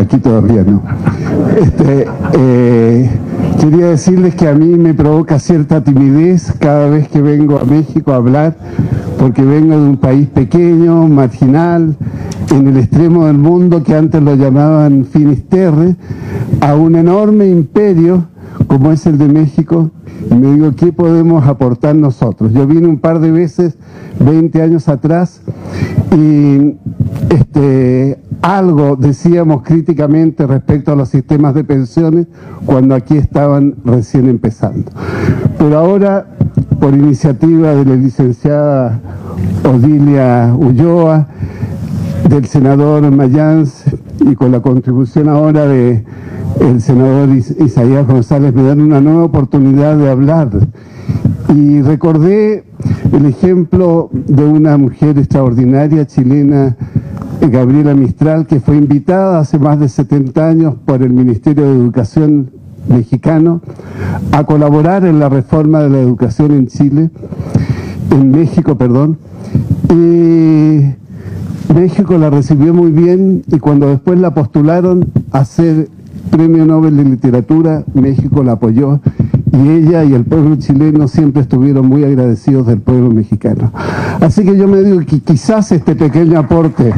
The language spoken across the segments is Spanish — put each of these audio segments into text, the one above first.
aquí todavía no. Quería decirles que a mí me provoca cierta timidez cada vez que vengo a México a hablar, porque vengo de un país pequeño, marginal, en el extremo del mundo que antes lo llamaban Finisterre, a un enorme imperio como es el de México, y me digo, ¿qué podemos aportar nosotros? Yo vine un par de veces, 20 años atrás, y algo decíamos críticamente respecto a los sistemas de pensiones cuando aquí estaban recién empezando. Pero ahora, por iniciativa de la licenciada Odilia Ulloa, del senador Mayans y con la contribución ahora de el senador Isaías González, me dan una nueva oportunidad de hablar. Y recordé el ejemplo de una mujer extraordinaria chilena, Gabriela Mistral, que fue invitada hace más de 70 años por el Ministerio de Educación mexicano a colaborar en la reforma de la educación en Chile, en México, perdón, y México la recibió muy bien, y cuando después la postularon a ser Premio Nobel de Literatura, México la apoyó, y ella y el pueblo chileno siempre estuvieron muy agradecidos del pueblo mexicano. Así que yo me digo que quizás este pequeño aporte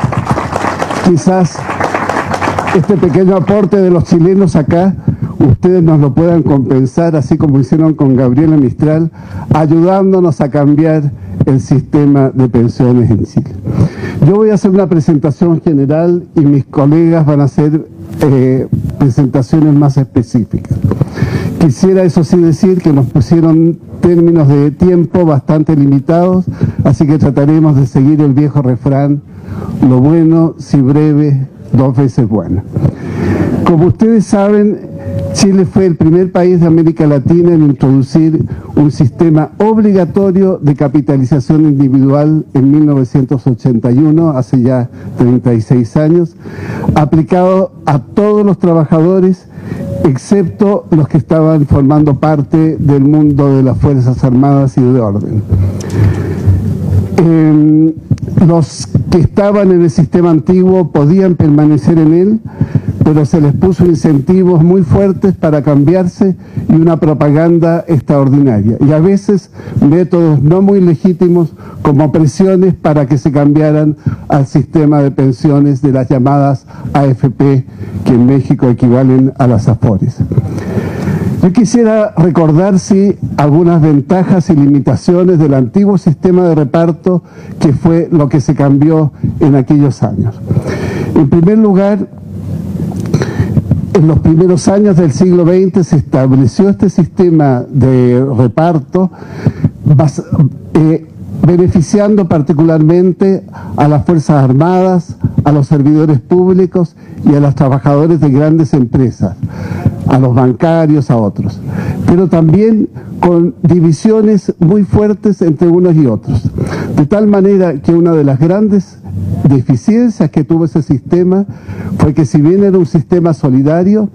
de los chilenos acá, ustedes nos lo puedan compensar, así como hicieron con Gabriela Mistral, ayudándonos a cambiar el sistema de pensiones en Chile. Yo voy a hacer una presentación general y mis colegas van a hacer presentaciones más específicas. Quisiera eso sí decir que nos pusieron términos de tiempo bastante limitados, así que trataremos de seguir el viejo refrán, lo bueno, si breve, 2 veces bueno. Como ustedes saben, Chile fue el primer país de América Latina en introducir un sistema obligatorio de capitalización individual en 1981, hace ya 36 años, aplicado a todos los trabajadores, excepto los que estaban formando parte del mundo de las Fuerzas Armadas y de orden. Los que estaban en el sistema antiguo podían permanecer en él, pero se les puso incentivos muy fuertes para cambiarse y una propaganda extraordinaria. Y a veces métodos no muy legítimos como presiones para que se cambiaran al sistema de pensiones de las llamadas AFP, que en México equivalen a las AFORES. Yo quisiera recordar, sí, algunas ventajas y limitaciones del antiguo sistema de reparto, que fue lo que se cambió en aquellos años. En primer lugar, en los primeros años del siglo XX se estableció este sistema de reparto beneficiando particularmente a las Fuerzas Armadas, a los servidores públicos y a los trabajadores de grandes empresas, a los bancarios, a otros, pero también con divisiones muy fuertes entre unos y otros, de tal manera que una de las grandes deficiencias que tuvo ese sistema fue que, si bien era un sistema solidario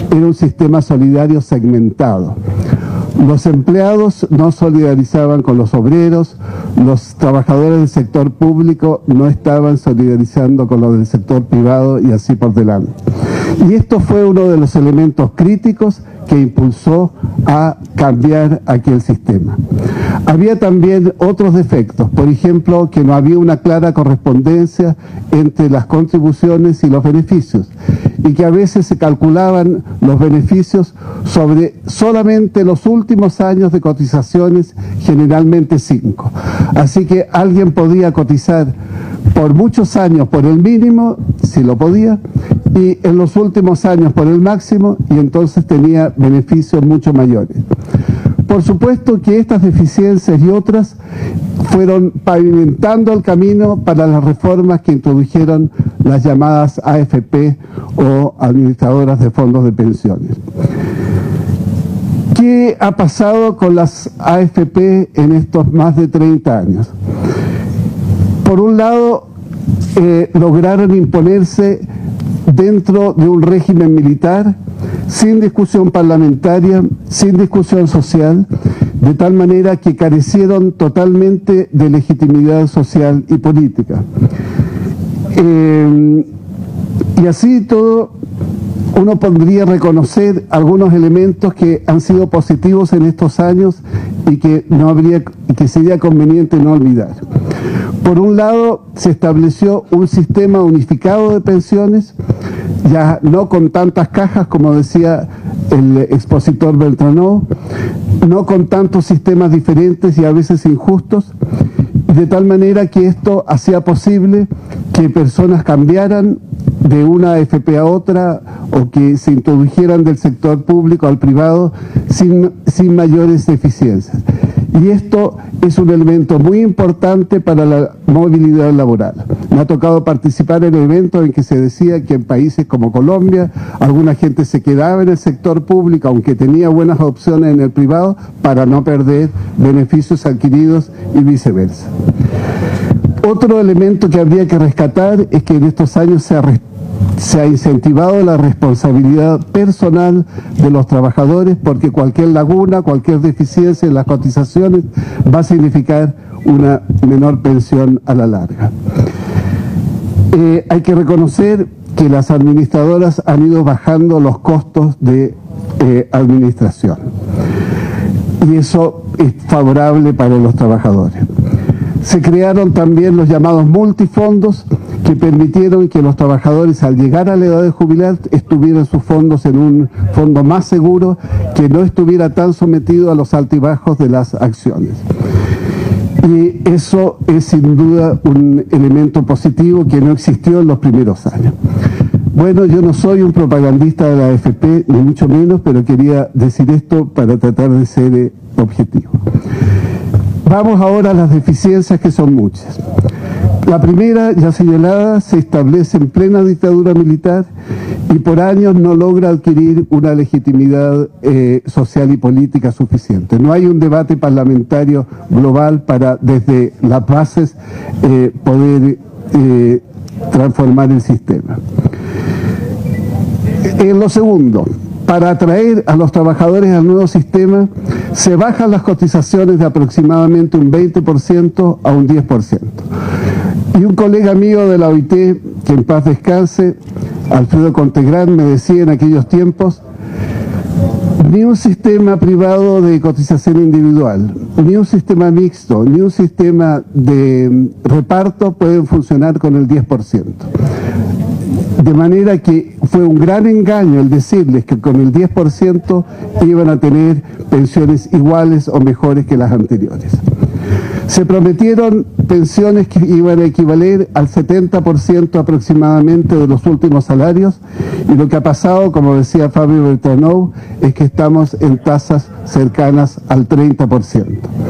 segmentado. Los empleados no solidarizaban con los obreros, los trabajadores del sector público no estaban solidarizando con los del sector privado, y así por delante. Y esto fue uno de los elementos críticos que impulsó a cambiar aquel sistema. Había también otros defectos, por ejemplo, que no había una clara correspondencia entre las contribuciones y los beneficios, y que a veces se calculaban los beneficios sobre solamente los últimos años de cotizaciones, generalmente 5. Así que alguien podía cotizar por muchos años por el mínimo, si lo podía, y en los últimos años por el máximo, y entonces tenía beneficios mucho mayores. Por supuesto que estas deficiencias y otras fueron pavimentando el camino para las reformas que introdujeron las llamadas AFP o administradoras de fondos de pensiones. ¿Qué ha pasado con las AFP en estos más de 30 años? Por un lado, lograron imponerse dentro de un régimen militar, sin discusión parlamentaria, sin discusión social, de tal manera que carecieron totalmente de legitimidad social y política. Y así todo, uno podría reconocer algunos elementos que han sido positivos en estos años y que sería conveniente no olvidar. Por un lado, se estableció un sistema unificado de pensiones, ya no con tantas cajas, como decía el expositor Beltranó, no con tantos sistemas diferentes y a veces injustos, de tal manera que esto hacía posible que personas cambiaran de una AFP a otra o que se introdujeran del sector público al privado sin mayores deficiencias. Y esto es un elemento muy importante para la movilidad laboral. Me ha tocado participar en eventos en que se decía que en países como Colombia alguna gente se quedaba en el sector público aunque tenía buenas opciones en el privado para no perder beneficios adquiridos y viceversa. Otro elemento que habría que rescatar es que en estos años se ha incentivado la responsabilidad personal de los trabajadores, porque cualquier laguna, cualquier deficiencia en las cotizaciones va a significar una menor pensión a la larga. Hay que reconocer que las administradoras han ido bajando los costos de administración y eso es favorable para los trabajadores. Se crearon también los llamados multifondos que permitieron que los trabajadores al llegar a la edad de jubilar estuvieran sus fondos en un fondo más seguro, que no estuviera tan sometido a los altibajos de las acciones. Y eso es sin duda un elemento positivo que no existió en los primeros años. Bueno, yo no soy un propagandista de la AFP, ni mucho menos, pero quería decir esto para tratar de ser objetivo. Vamos ahora a las deficiencias, que son muchas. La primera, ya señalada, se establece en plena dictadura militar y por años no logra adquirir una legitimidad social y política suficiente. No hay un debate parlamentario global para, desde las bases, poder transformar el sistema. En lo segundo, para atraer a los trabajadores al nuevo sistema, se bajan las cotizaciones de aproximadamente un 20% a un 10%. Y un colega mío de la OIT, que en paz descanse, Alfredo Contegrán, me decía en aquellos tiempos: ni un sistema privado de cotización individual, ni un sistema mixto, ni un sistema de reparto pueden funcionar con el 10%. De manera que fue un gran engaño el decirles que con el 10% iban a tener pensiones iguales o mejores que las anteriores. Se prometieron pensiones que iban a equivaler al 70% aproximadamente de los últimos salarios, y lo que ha pasado, como decía Fabio Beltranó, es que estamos en tasas cercanas al 30%.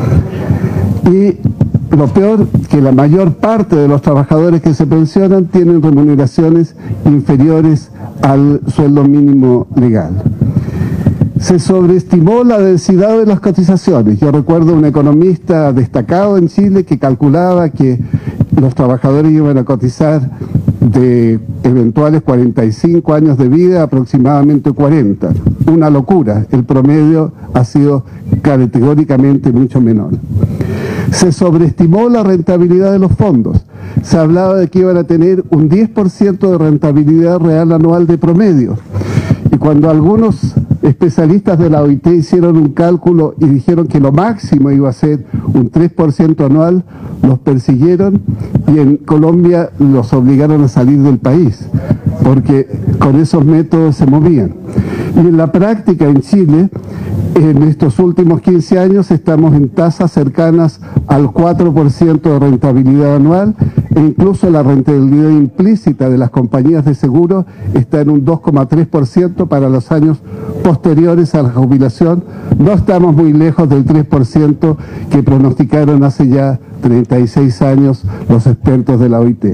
Y lo peor, que la mayor parte de los trabajadores que se pensionan tienen remuneraciones inferiores al sueldo mínimo legal. Se sobreestimó la densidad de las cotizaciones. Yo recuerdo un economista destacado en Chile que calculaba que los trabajadores iban a cotizar de eventuales 45 años de vida aproximadamente 40. Una locura. El promedio ha sido categóricamente mucho menor. Se sobreestimó la rentabilidad de los fondos. Se hablaba de que iban a tener un 10% de rentabilidad real anual de promedio. Y cuando algunos especialistas de la OIT hicieron un cálculo y dijeron que lo máximo iba a ser un 3% anual, los persiguieron y en Colombia los obligaron a salir del país, porque con esos métodos se movían. Y en la práctica en Chile, en estos últimos 15 años estamos en tasas cercanas al 4% de rentabilidad anual, e incluso la rentabilidad implícita de las compañías de seguro está en un 2,3% para los años posteriores a la jubilación. No estamos muy lejos del 3% que pronosticaron hace ya 36 años los expertos de la OIT.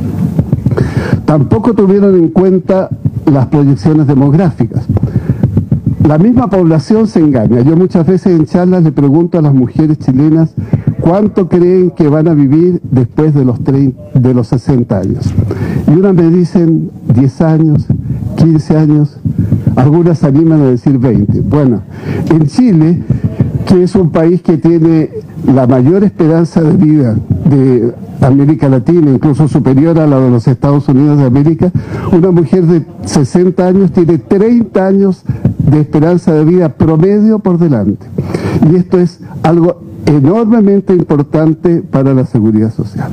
Tampoco tuvieron en cuenta las proyecciones demográficas. La misma población se engaña. Yo muchas veces en charlas le pregunto a las mujeres chilenas cuánto creen que van a vivir después de los 60 años. Y unas me dicen 10 años, 15 años, algunas se animan a decir 20. Bueno, en Chile, que es un país que tiene la mayor esperanza de vida América Latina, incluso superior a la de los Estados Unidos de América, una mujer de 60 años tiene 30 años de esperanza de vida promedio por delante. Y esto es algo enormemente importante para la seguridad social.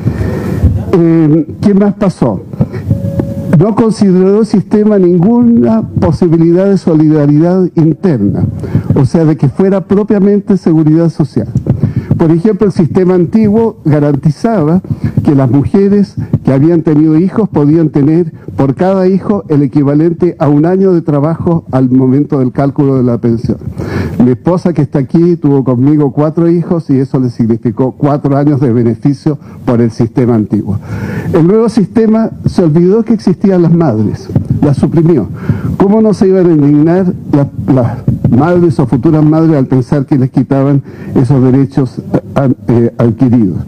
¿Qué más pasó? No consideró el sistema ninguna posibilidad de solidaridad interna, o sea, de que fuera propiamente seguridad social. Por ejemplo, el sistema antiguo garantizaba que las mujeres que habían tenido hijos podían tener por cada hijo el equivalente a un año de trabajo al momento del cálculo de la pensión. Mi esposa, que está aquí, tuvo conmigo 4 hijos y eso le significó 4 años de beneficio por el sistema antiguo. El nuevo sistema se olvidó que existían las madres, las suprimió. ¿Cómo no se iban a indignar las madres o futuras madres al pensar que les quitaban esos derechos adquiridos?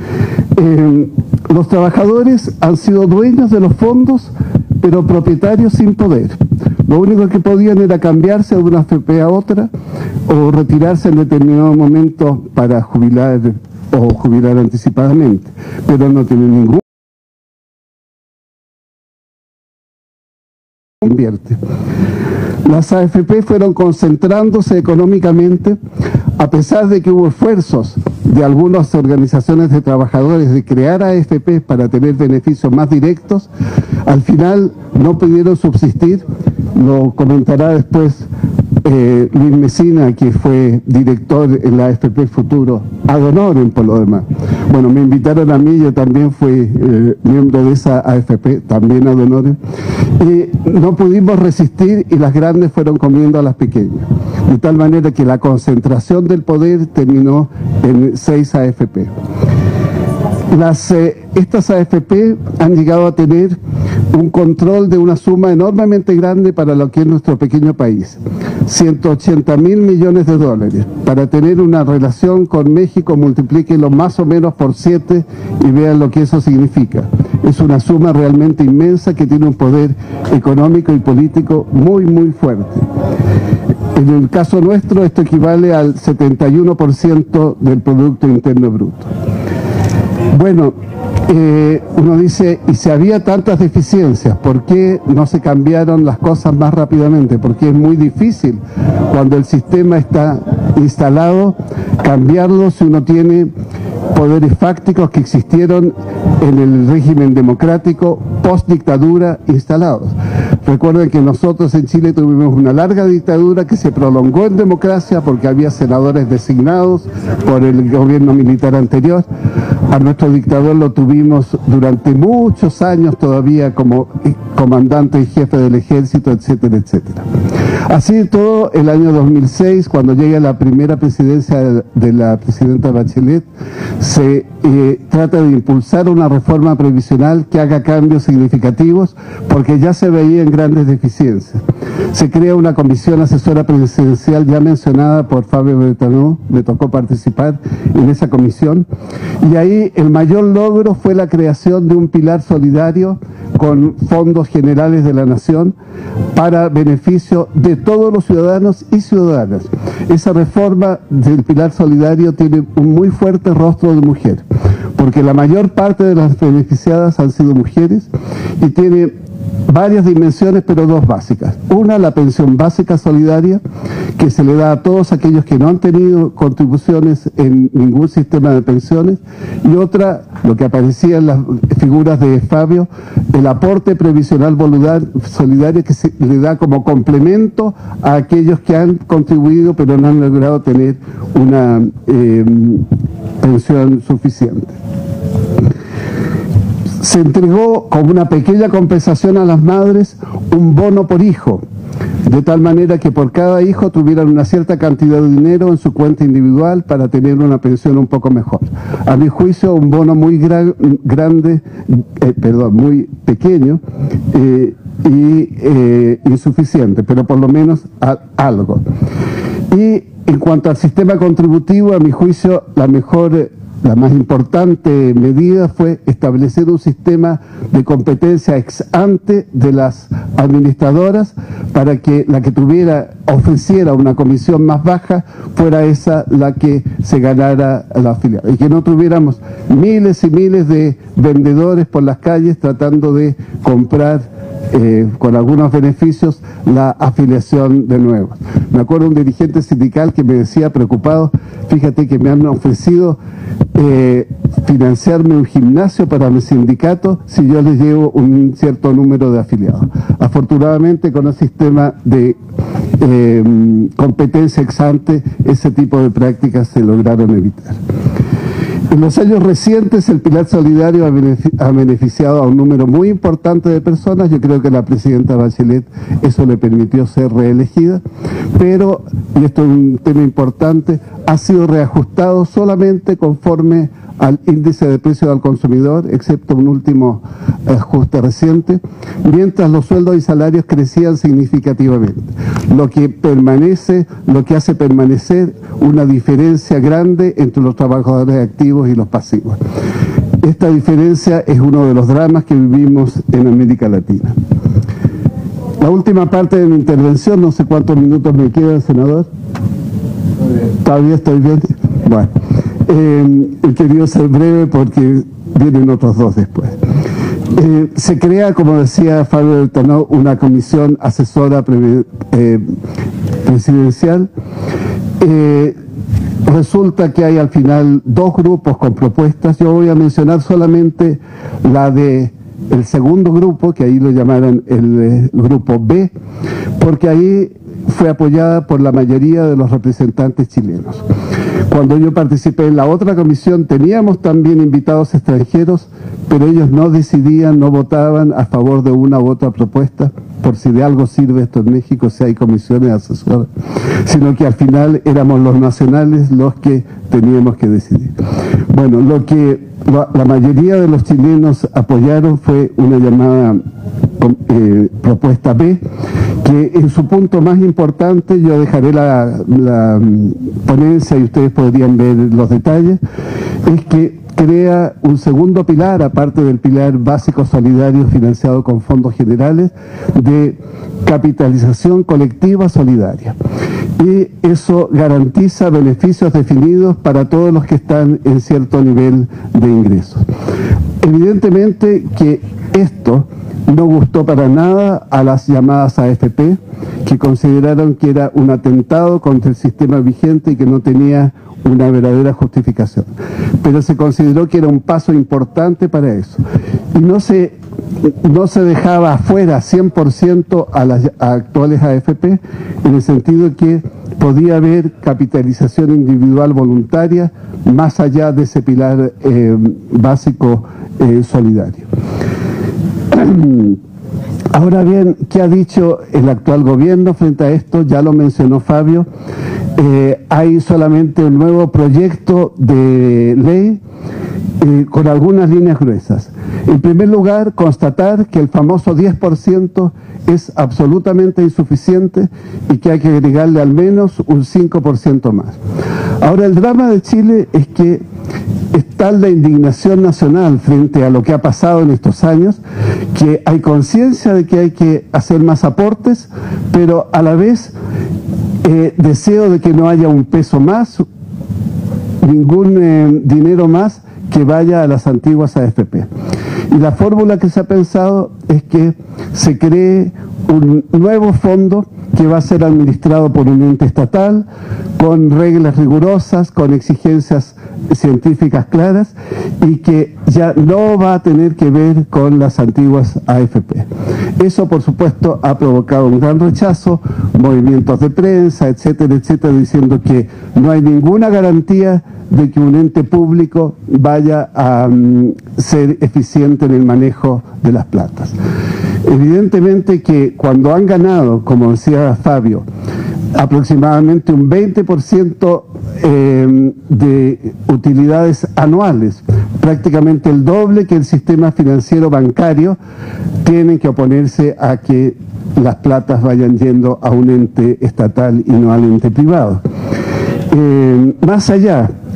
Los trabajadores han sido dueños de los fondos, pero propietarios sin poder. Lo único que podían era cambiarse de una AFP a otra o retirarse en determinado momento para jubilar o jubilar anticipadamente, pero no tienen ningún invierte. Las AFP fueron concentrándose económicamente, a pesar de que hubo esfuerzos de algunas organizaciones de trabajadores de crear AFP para tener beneficios más directos, al final no pudieron subsistir. Lo comentará después Luis Mesina, que fue director en la AFP Futuro, ad honorem por lo demás. Bueno, me invitaron a mí, yo también fui miembro de esa AFP, también ad honorem, y no pudimos resistir y las grandes fueron comiendo a las pequeñas, de tal manera que la concentración del poder terminó en 6 AFP. Estas AFP han llegado a tener un control de una suma enormemente grande para lo que es nuestro pequeño país, 180.000 millones de dólares. Para tener una relación con México, multiplíquenlo más o menos por 7 y vean lo que eso significa. Es una suma realmente inmensa que tiene un poder económico y político muy, muy fuerte. En el caso nuestro, esto equivale al 71% del Producto Interno Bruto. Bueno, uno dice, y si había tantas deficiencias, ¿por qué no se cambiaron las cosas más rápidamente? Porque es muy difícil cuando el sistema está instalado cambiarlo si uno tiene poderes fácticos que existieron en el régimen democrático post-dictadura instalados. Recuerden que nosotros en Chile tuvimos una larga dictadura que se prolongó en democracia porque había senadores designados por el gobierno militar anterior. A nuestro dictador lo tuvimos durante muchos años todavía como comandante y jefe del ejército, etcétera, etcétera. Así todo, el año 2006, cuando llega la primera presidencia de la presidenta Bachelet, se trata de impulsar una reforma previsional que haga cambios significativos porque ya se veían grandes deficiencias. Se crea una comisión asesora presidencial ya mencionada por Fabio Bertanó, me tocó participar en esa comisión, y ahí el mayor logro fue la creación de un pilar solidario con fondos generales de la nación para beneficio de todos los ciudadanos y ciudadanas. Esa reforma del pilar solidario tiene un muy fuerte rostro de mujer, porque la mayor parte de las beneficiadas han sido mujeres y tiene varias dimensiones, pero 2 básicas. Una, la pensión básica solidaria, que se le da a todos aquellos que no han tenido contribuciones en ningún sistema de pensiones, y otra, lo que aparecía en las figuras de Fabio, el aporte previsional solidario que se le da como complemento a aquellos que han contribuido pero no han logrado tener una pensión suficiente. Se entregó como una pequeña compensación a las madres un bono por hijo, de tal manera que por cada hijo tuvieran una cierta cantidad de dinero en su cuenta individual para tener una pensión un poco mejor. A mi juicio, un bono muy muy pequeño y insuficiente, pero por lo menos algo. Y en cuanto al sistema contributivo, a mi juicio, la más importante medida fue establecer un sistema de competencia ex ante de las administradoras para que la que ofreciera una comisión más baja fuera esa la que se ganara la afiliada, y que no tuviéramos miles y miles de vendedores por las calles tratando de comprar con algunos beneficios la afiliación de nuevos. Me acuerdo un dirigente sindical que me decía preocupado: fíjate que me han ofrecido financiarme un gimnasio para mi sindicato si yo les llevo un cierto número de afiliados. Afortunadamente, con el sistema de competencia ex ante, ese tipo de prácticas se lograron evitar. En los años recientes, el Pilar Solidario ha beneficiado a un número muy importante de personas. Yo creo que la presidenta Bachelet eso le permitió ser reelegida, pero, y esto es un tema importante, ha sido reajustado solamente conforme al índice de precios al consumidor, excepto un último ajuste reciente, mientras los sueldos y salarios crecían significativamente, lo que hace permanecer una diferencia grande entre los trabajadores activos y los pasivos. Esta diferencia es uno de los dramas que vivimos en América Latina. La última parte de mi intervención, no sé cuántos minutos me quedan, senador. ¿Todavía estoy bien? Bueno. He querido ser breve porque vienen otros dos después. Se crea, como decía Fabio Bertanó, una comisión asesora presidencial. Resulta que hay al final dos grupos con propuestas. Yo voy a mencionar solamente la de el segundo grupo, que ahí lo llamaron el grupo B, porque ahí fue apoyada por la mayoría de los representantes chilenos. Cuando yo participé en la otra comisión teníamos también invitados extranjeros, pero ellos no decidían, no votaban a favor de una u otra propuesta, por si de algo sirve esto en México, si hay comisiones asesoras, sino que al final éramos los nacionales los que teníamos que decidir. Bueno, lo que la mayoría de los chilenos apoyaron fue una llamada propuesta B, que en su punto más importante, yo dejaré la ponencia y ustedes podrían ver los detalles, es que crea un segundo pilar, aparte del pilar básico solidario financiado con fondos generales, de capitalización colectiva solidaria. Y eso garantiza beneficios definidos para todos los que están en cierto nivel de ingresos. Evidentemente que esto no gustó para nada a las llamadas AFP, que consideraron que era un atentado contra el sistema vigente y que no tenía una verdadera justificación. Pero se consideró que era un paso importante para eso. Y no se dejaba afuera 100% a las actuales AFP, en el sentido que podía haber capitalización individual voluntaria más allá de ese pilar básico solidario. Ahora bien, ¿qué ha dicho el actual gobierno frente a esto? Ya lo mencionó Fabio. Hay solamente un nuevo proyecto de ley con algunas líneas gruesas. En primer lugar, constatar que el famoso 10% es absolutamente insuficiente y que hay que agregarle al menos un 5% más. Ahora, el drama de Chile es que es tal la indignación nacional frente a lo que ha pasado en estos años, que hay conciencia de que hay que hacer más aportes, pero a la vez deseo de que no haya un peso más, ningún dinero más que vaya a las antiguas AFP. Y la fórmula que se ha pensado es que se cree un nuevo fondo que va a ser administrado por un ente estatal, con reglas rigurosas, con exigencias científicas claras, y que ya no va a tener que ver con las antiguas AFP. Eso, por supuesto, ha provocado un gran rechazo, movimientos de prensa, etcétera, etcétera, diciendo que no hay ninguna garantía de que un ente público vaya a ser eficiente en el manejo de las platas. Evidentemente que cuando han ganado, como decía Fabio, aproximadamente un 20% de utilidades anuales, prácticamente el doble que el sistema financiero bancario, tienen que oponerse a que las platas vayan yendo a un ente estatal y no al ente privado. Más allá,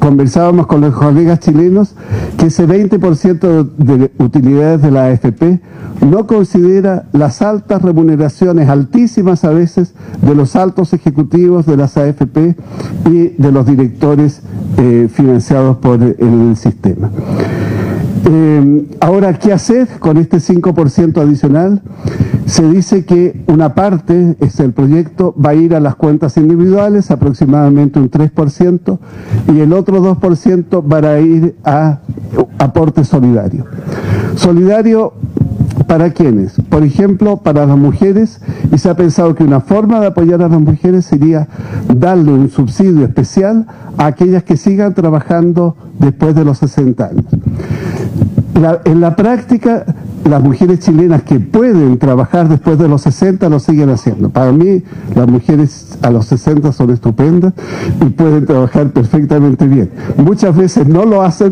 conversábamos con los colegas chilenos que ese 20% de utilidades de la AFP no considera las altas remuneraciones, altísimas a veces, de los altos ejecutivos de las AFP y de los directores financiados por el sistema. Ahora, ¿qué hacer con este 5% adicional? Se dice que una parte, el proyecto, va a ir a las cuentas individuales, aproximadamente un 3%, y el otro 2% va a ir a aporte solidario. Solidario, ¿para quiénes? Por ejemplo, para las mujeres, y se ha pensado que una forma de apoyar a las mujeres sería darle un subsidio especial a aquellas que sigan trabajando después de los 60 años. En la práctica, las mujeres chilenas que pueden trabajar después de los 60 lo siguen haciendo. Para mí, las mujeres a los 60 son estupendas y pueden trabajar perfectamente bien. Muchas veces no lo hacen,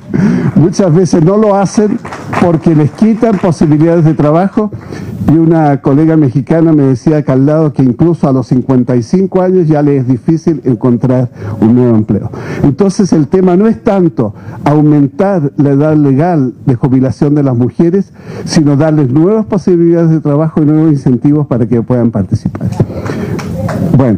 porque les quitan posibilidades de trabajo, y una colega mexicana me decía acá al lado que incluso a los 55 años ya les es difícil encontrar un nuevo empleo. Entonces el tema no es tanto aumentar la edad legal de jubilación de las mujeres, sino darles nuevas posibilidades de trabajo y nuevos incentivos para que puedan participar. Bueno,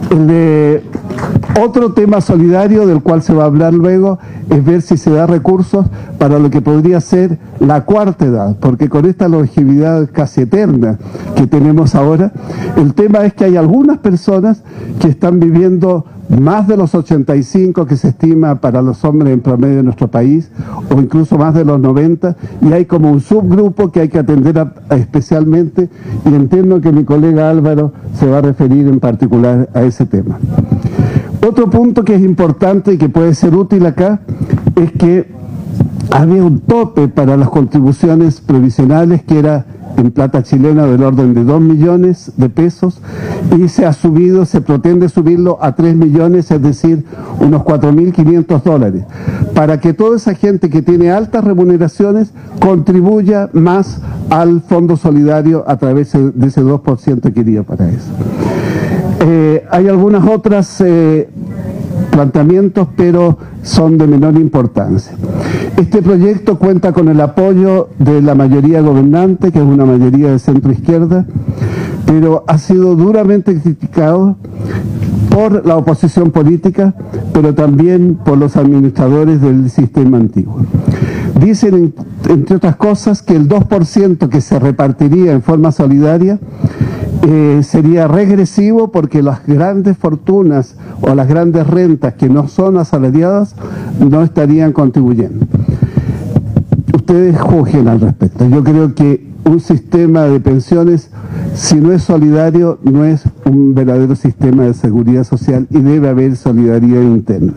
otro tema solidario del cual se va a hablar luego es ver si se da recursos para lo que podría ser la cuarta edad, porque con esta longevidad casi eterna que tenemos ahora, el tema es que hay algunas personas que están viviendo más de los 85 que se estima para los hombres en promedio de nuestro país, o incluso más de los 90, y hay como un subgrupo que hay que atender especialmente, y entiendo que mi colega Álvaro se va a referir en particular a ese tema. Otro punto que es importante y que puede ser útil acá es que había un tope para las contribuciones previsionales que era en plata chilena del orden de 2 millones de pesos, y se pretende subirlo a 3 millones, es decir, unos 4.500 dólares, para que toda esa gente que tiene altas remuneraciones contribuya más al Fondo Solidario a través de ese 2% que iría para eso. Hay algunas otras planteamientos, pero son de menor importancia. Este proyecto cuenta con el apoyo de la mayoría gobernante, que es una mayoría de centro-izquierda, pero ha sido duramente criticado por la oposición política, pero también por los administradores del sistema antiguo. Dicen, entre otras cosas, que el 2% que se repartiría en forma solidaria sería regresivo, porque las grandes fortunas o las grandes rentas que no son asalariadas no estarían contribuyendo. Ustedes juzguen al respecto. Yo creo que un sistema de pensiones, si no es solidario, no es un verdadero sistema de seguridad social, y debe haber solidaridad interna.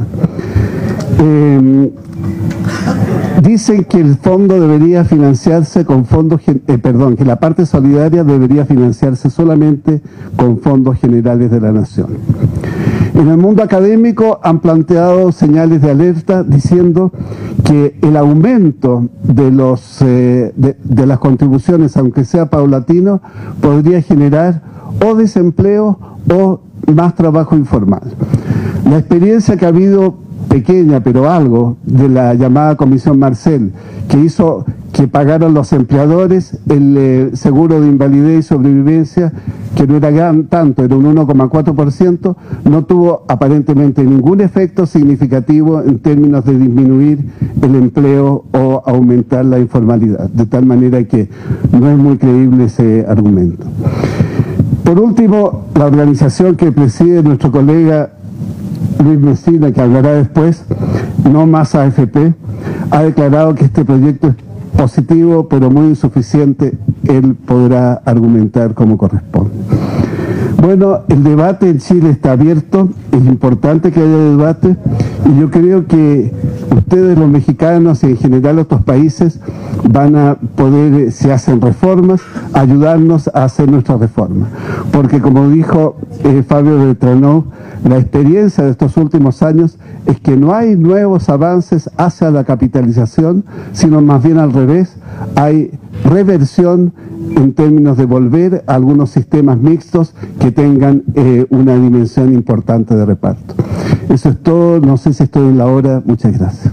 Dicen que el fondo debería financiarse con fondos, que la parte solidaria debería financiarse solamente con fondos generales de la nación. En el mundo académico han planteado señales de alerta diciendo que el aumento de las contribuciones, aunque sea paulatino, podría generar o desempleo o más trabajo informal. La experiencia que ha habido, pequeña pero algo, de la llamada Comisión Marcel, que hizo que pagaran los empleadores el seguro de invalidez y sobrevivencia, que no era tanto, era un 1,4%, no tuvo aparentemente ningún efecto significativo en términos de disminuir el empleo o aumentar la informalidad, de tal manera que no es muy creíble ese argumento. Por último, la organización que preside nuestro colega Luis Mesina, que hablará después, No Más AFP, ha declarado que este proyecto es positivo, pero muy insuficiente. Él podrá argumentar como corresponde. Bueno, el debate en Chile está abierto, es importante que haya debate, y yo creo que ustedes, los mexicanos y en general otros países, van a poder, si hacen reformas, ayudarnos a hacer nuestra reforma. Porque como dijo Fabio Beltranó, la experiencia de estos últimos años es que no hay nuevos avances hacia la capitalización, sino más bien al revés, hay reversión en términos de volver a algunos sistemas mixtos que tengan una dimensión importante de reparto. Eso es todo, no sé si estoy en la hora, muchas gracias.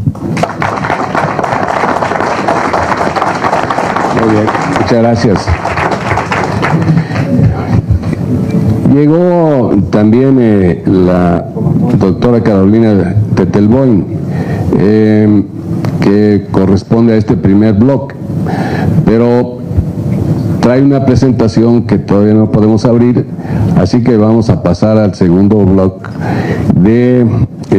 Muy bien, muchas gracias. Llegó también la doctora Carolina Tetelboim, que corresponde a este primer bloque, pero trae una presentación que todavía no podemos abrir, así que vamos a pasar al segundo bloque de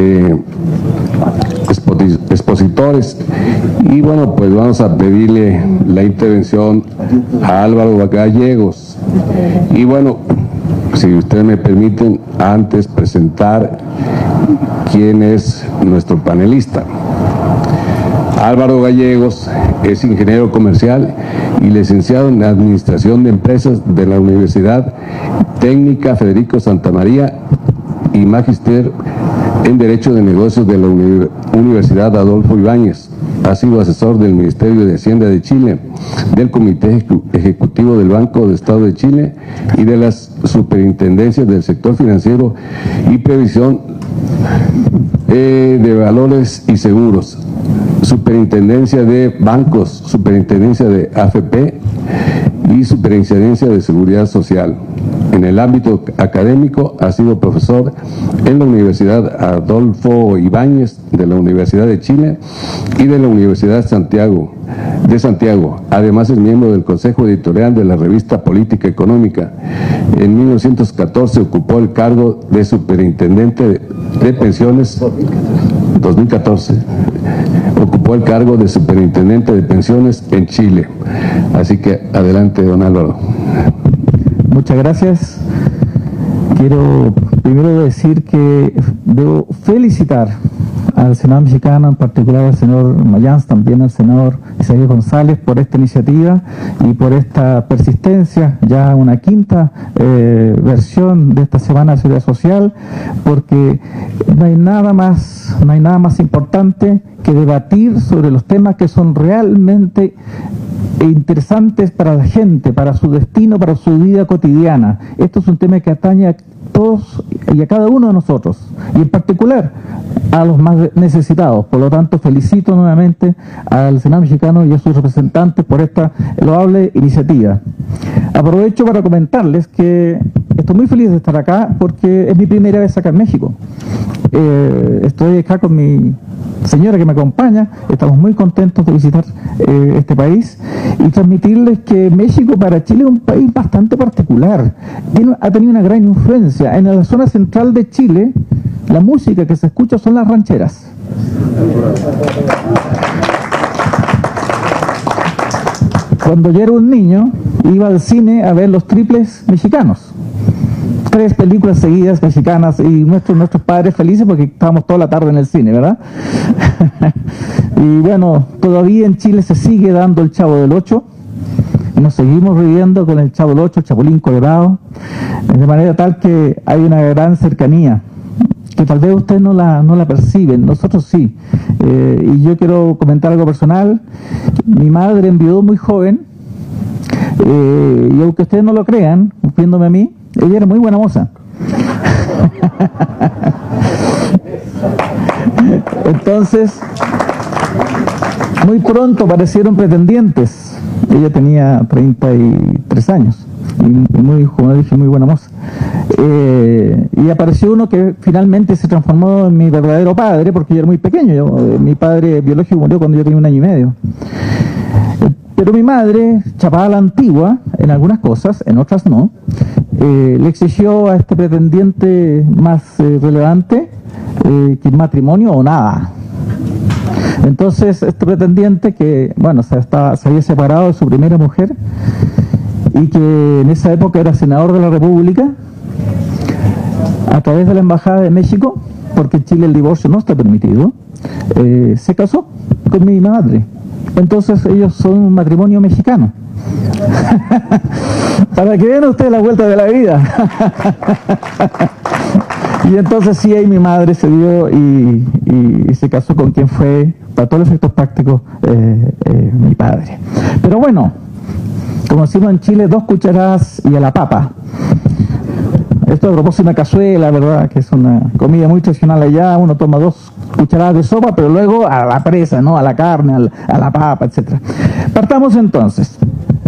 expositores. Y bueno, pues vamos a pedirle la intervención a Álvaro Gallegos. Y bueno, si ustedes me permiten, antes presentar quién es nuestro panelista. Álvaro Gallegos es ingeniero comercial y licenciado en Administración de Empresas de la Universidad Técnica Federico Santa María y magíster en Derecho de Negocios de la Universidad Adolfo Ibáñez. Ha sido asesor del Ministerio de Hacienda de Chile, del Comité Ejecutivo del Banco de Estado de Chile y de las superintendencias del sector financiero y previsión de valores y seguros, superintendencia de bancos, superintendencia de AFP y superintendencia de seguridad social. En el ámbito académico ha sido profesor en la Universidad Adolfo Ibáñez de la Universidad de Chile y de la Universidad de Santiago. Además es miembro del Consejo Editorial de la revista Política Económica. En 1914 ocupó el cargo de superintendente de pensiones. 2014 ocupó el cargo de superintendente de pensiones en Chile. Así que adelante, don Álvaro. Muchas gracias. Quiero primero decir que debo felicitar al Senado mexicano, en particular al senador Mayans, también al senador Isaías González, por esta iniciativa y por esta persistencia, ya una quinta versión de esta Semana de Seguridad Social, porque no hay nada más importante que debatir sobre los temas que son realmente interesantes para la gente, para su destino, para su vida cotidiana. Esto es un tema que atañe a todos y a cada uno de nosotros, y en particular a los más necesitados. Por lo tanto, felicito nuevamente al Senado mexicano y a sus representantes por esta loable iniciativa. Aprovecho para comentarles que estoy muy feliz de estar acá porque es mi primera vez acá en México. Estoy acá con mi señora que me acompaña, estamos muy contentos de visitar este país y transmitirles que México para Chile es un país bastante particular. Ha tenido una gran influencia. En la zona central de Chile, la música que se escucha son las rancheras. Cuando yo era un niño, iba al cine a ver los triples mexicanos. 3 películas seguidas mexicanas y nuestros padres felices porque estábamos toda la tarde en el cine, ¿verdad? Y bueno, todavía en Chile se sigue dando el Chavo del Ocho y nos seguimos riendo con el Chavo del Ocho, el Chapulín Colorado, de manera tal que hay una gran cercanía que tal vez ustedes no la perciben, nosotros sí. Y yo quiero comentar algo personal. Mi madre enviudó muy joven y aunque ustedes no lo crean, viéndome a mí, ella era muy buena moza. Entonces, muy pronto aparecieron pretendientes. Ella tenía 33 años y muy, como dije, muy buena moza. Y apareció uno que finalmente se transformó en mi verdadero padre, porque yo era muy pequeño. Mi padre biológico murió cuando yo tenía 1 año y medio. Pero mi madre, chapada a la antigua, en algunas cosas, en otras no, le exigió a este pretendiente más relevante que matrimonio o nada. Entonces, este pretendiente que, bueno, se había separado de su primera mujer y que en esa época era senador de la República, a través de la Embajada de México, porque en Chile el divorcio no está permitido, se casó con mi madre. Entonces ellos son un matrimonio mexicano. Para que vean ustedes la vuelta de la vida. Y entonces sí, ahí mi madre se dio y se casó con quien fue, para todos los efectos prácticos, mi padre. Pero bueno, como decimos en Chile, 2 cucharadas y a la papa. Esto a propósito de una cazuela, ¿verdad? Que es una comida muy tradicional allá. Uno toma 2 cucharadas de sopa, pero luego a la presa, ¿no? A la carne, a la papa, etc. Partamos entonces.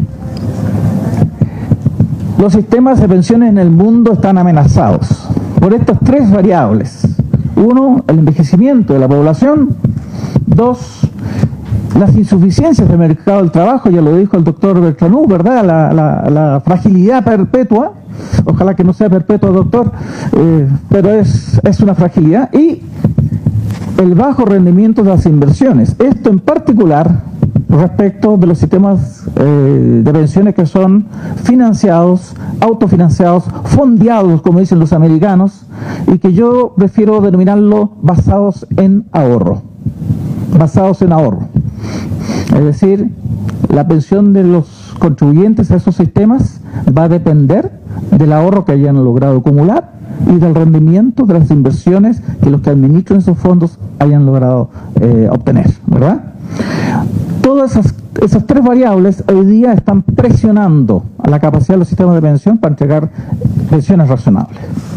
Los sistemas de pensiones en el mundo están amenazados por estas 3 variables. 1, el envejecimiento de la población. 2, las insuficiencias del mercado del trabajo, ya lo dijo el doctor Bertranú, ¿verdad? La fragilidad perpetua. Ojalá que no sea perpetua, doctor, pero es una fragilidad. Y el bajo rendimiento de las inversiones. Esto en particular respecto de los sistemas de pensiones que son financiados, autofinanciados, fondeados, como dicen los americanos, y que yo prefiero denominarlo basados en ahorro. Basados en ahorro. Es decir, la pensión de los contribuyentes a esos sistemas va a depender del ahorro que hayan logrado acumular y del rendimiento de las inversiones que los que administran esos fondos hayan logrado obtener, ¿verdad? Todas esas 3 variables hoy día están presionando a la capacidad de los sistemas de pensión para entregar pensiones razonables.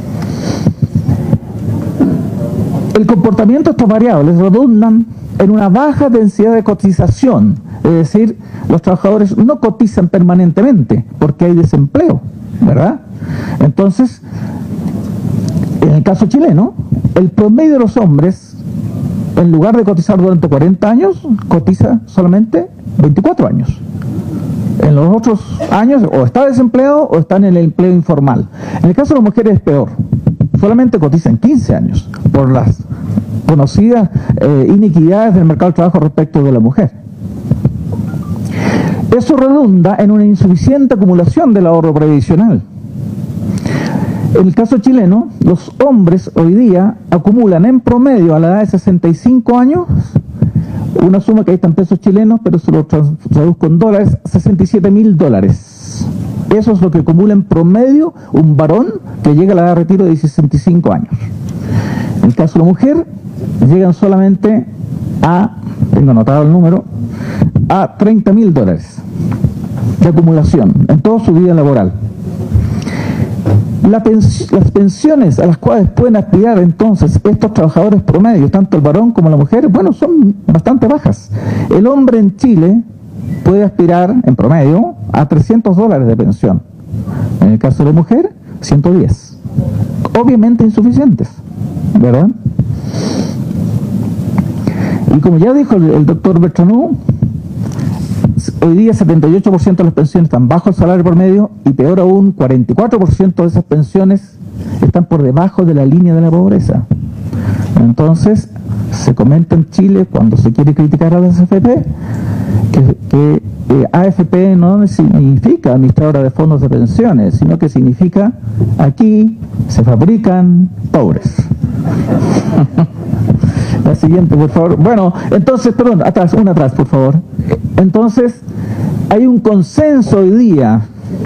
El comportamiento de estas variables redundan en una baja densidad de cotización, es decir, los trabajadores no cotizan permanentemente porque hay desempleo, ¿verdad? Entonces, en el caso chileno, el promedio de los hombres, en lugar de cotizar durante 40 años, cotiza solamente 24 años. En los otros años o está desempleado o están en el empleo informal. En el caso de las mujeres es peor, solamente cotizan 15 años por las conocidas inequidades del mercado del trabajo respecto de la mujer. Eso redunda en una insuficiente acumulación del ahorro previsional. En el caso chileno, los hombres hoy día acumulan en promedio a la edad de 65 años, una suma que ahí está en pesos chilenos, pero se lo traduzco en dólares, $67.000. Eso es lo que acumula en promedio un varón que llega a la edad de retiro de 65 años. En el caso de la mujer, llegan solamente a, tengo anotado el número, a $30.000 de acumulación en toda su vida laboral. Las pensiones a las cuales pueden aspirar entonces estos trabajadores promedios, tanto el varón como la mujer, bueno, son bastante bajas. El hombre en Chile puede aspirar en promedio a $300 de pensión. En el caso de la mujer, 110. Obviamente insuficientes, ¿verdad? Y como ya dijo el doctor Bertranú, hoy día 78% de las pensiones están bajo el salario promedio y peor aún, 44% de esas pensiones están por debajo de la línea de la pobreza. Entonces, se comenta en Chile cuando se quiere criticar a las AFP que AFP no significa administradora de fondos de pensiones, sino que significa aquí se fabrican pobres. La siguiente, por favor. Bueno, entonces, perdón, una atrás, por favor. Entonces, hay un consenso hoy día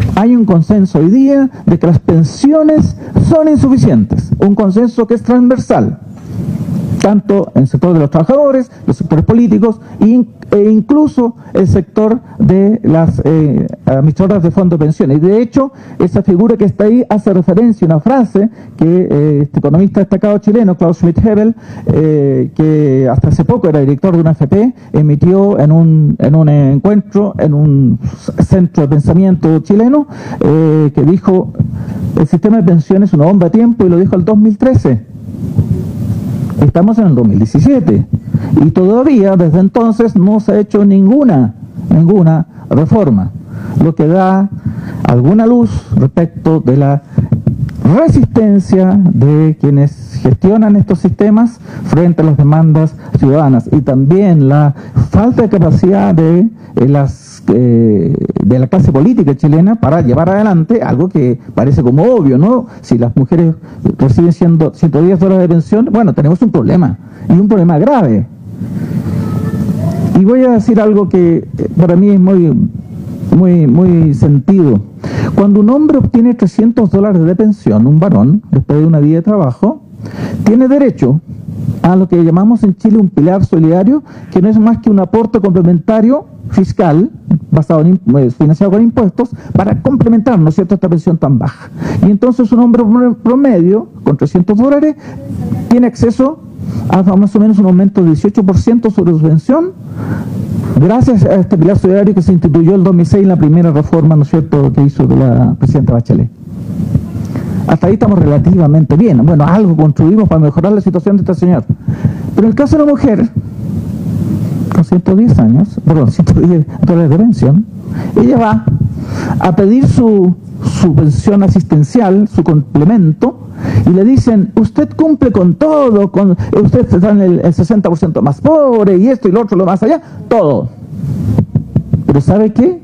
de que las pensiones son insuficientes. Un consenso que es transversal, tanto en el sector de los trabajadores, los sectores políticos e incluso el sector de las administradoras de fondos de pensiones. Y de hecho, esa figura que está ahí hace referencia a una frase que este economista destacado chileno, Klaus Schmidt-Hebel, que hasta hace poco era director de una AFP, emitió en un encuentro, en un centro de pensamiento chileno, que dijo: el sistema de pensiones es una bomba de tiempo, y lo dijo el 2013. Estamos en el 2017 y todavía desde entonces no se ha hecho ninguna reforma, lo que da alguna luz respecto de la resistencia de quienes gestionan estos sistemas frente a las demandas ciudadanas, y también la falta de capacidad de la clase política chilena para llevar adelante algo que parece como obvio, ¿no? Si las mujeres reciben $110 de pensión, bueno, tenemos un problema, y un problema grave. Y voy a decir algo que para mí es muy sentido. Cuando un hombre obtiene $300 de pensión, un varón, después de una vida de trabajo, tiene derecho a lo que llamamos en Chile un pilar solidario, que no es más que un aporte complementario fiscal, basado en, financiado con impuestos, para complementar, ¿no es cierto?, esta pensión tan baja. Y entonces un hombre promedio, con $300, tiene acceso a más o menos un aumento de 18% sobre su pensión, gracias a este pilar solidario que se instituyó en el 2006 en la primera reforma, ¿no es cierto?, que hizo de la presidenta Bachelet. Hasta ahí estamos relativamente bien. Bueno, algo construimos para mejorar la situación de esta señora. Pero en el caso de una mujer con 110 años, perdón, $110 de pensión, ella va a pedir su pensión asistencial, su complemento, y le dicen, usted cumple con todo, usted está en el 60% más pobre, y esto y lo otro, lo más allá, todo. Pero ¿sabe qué?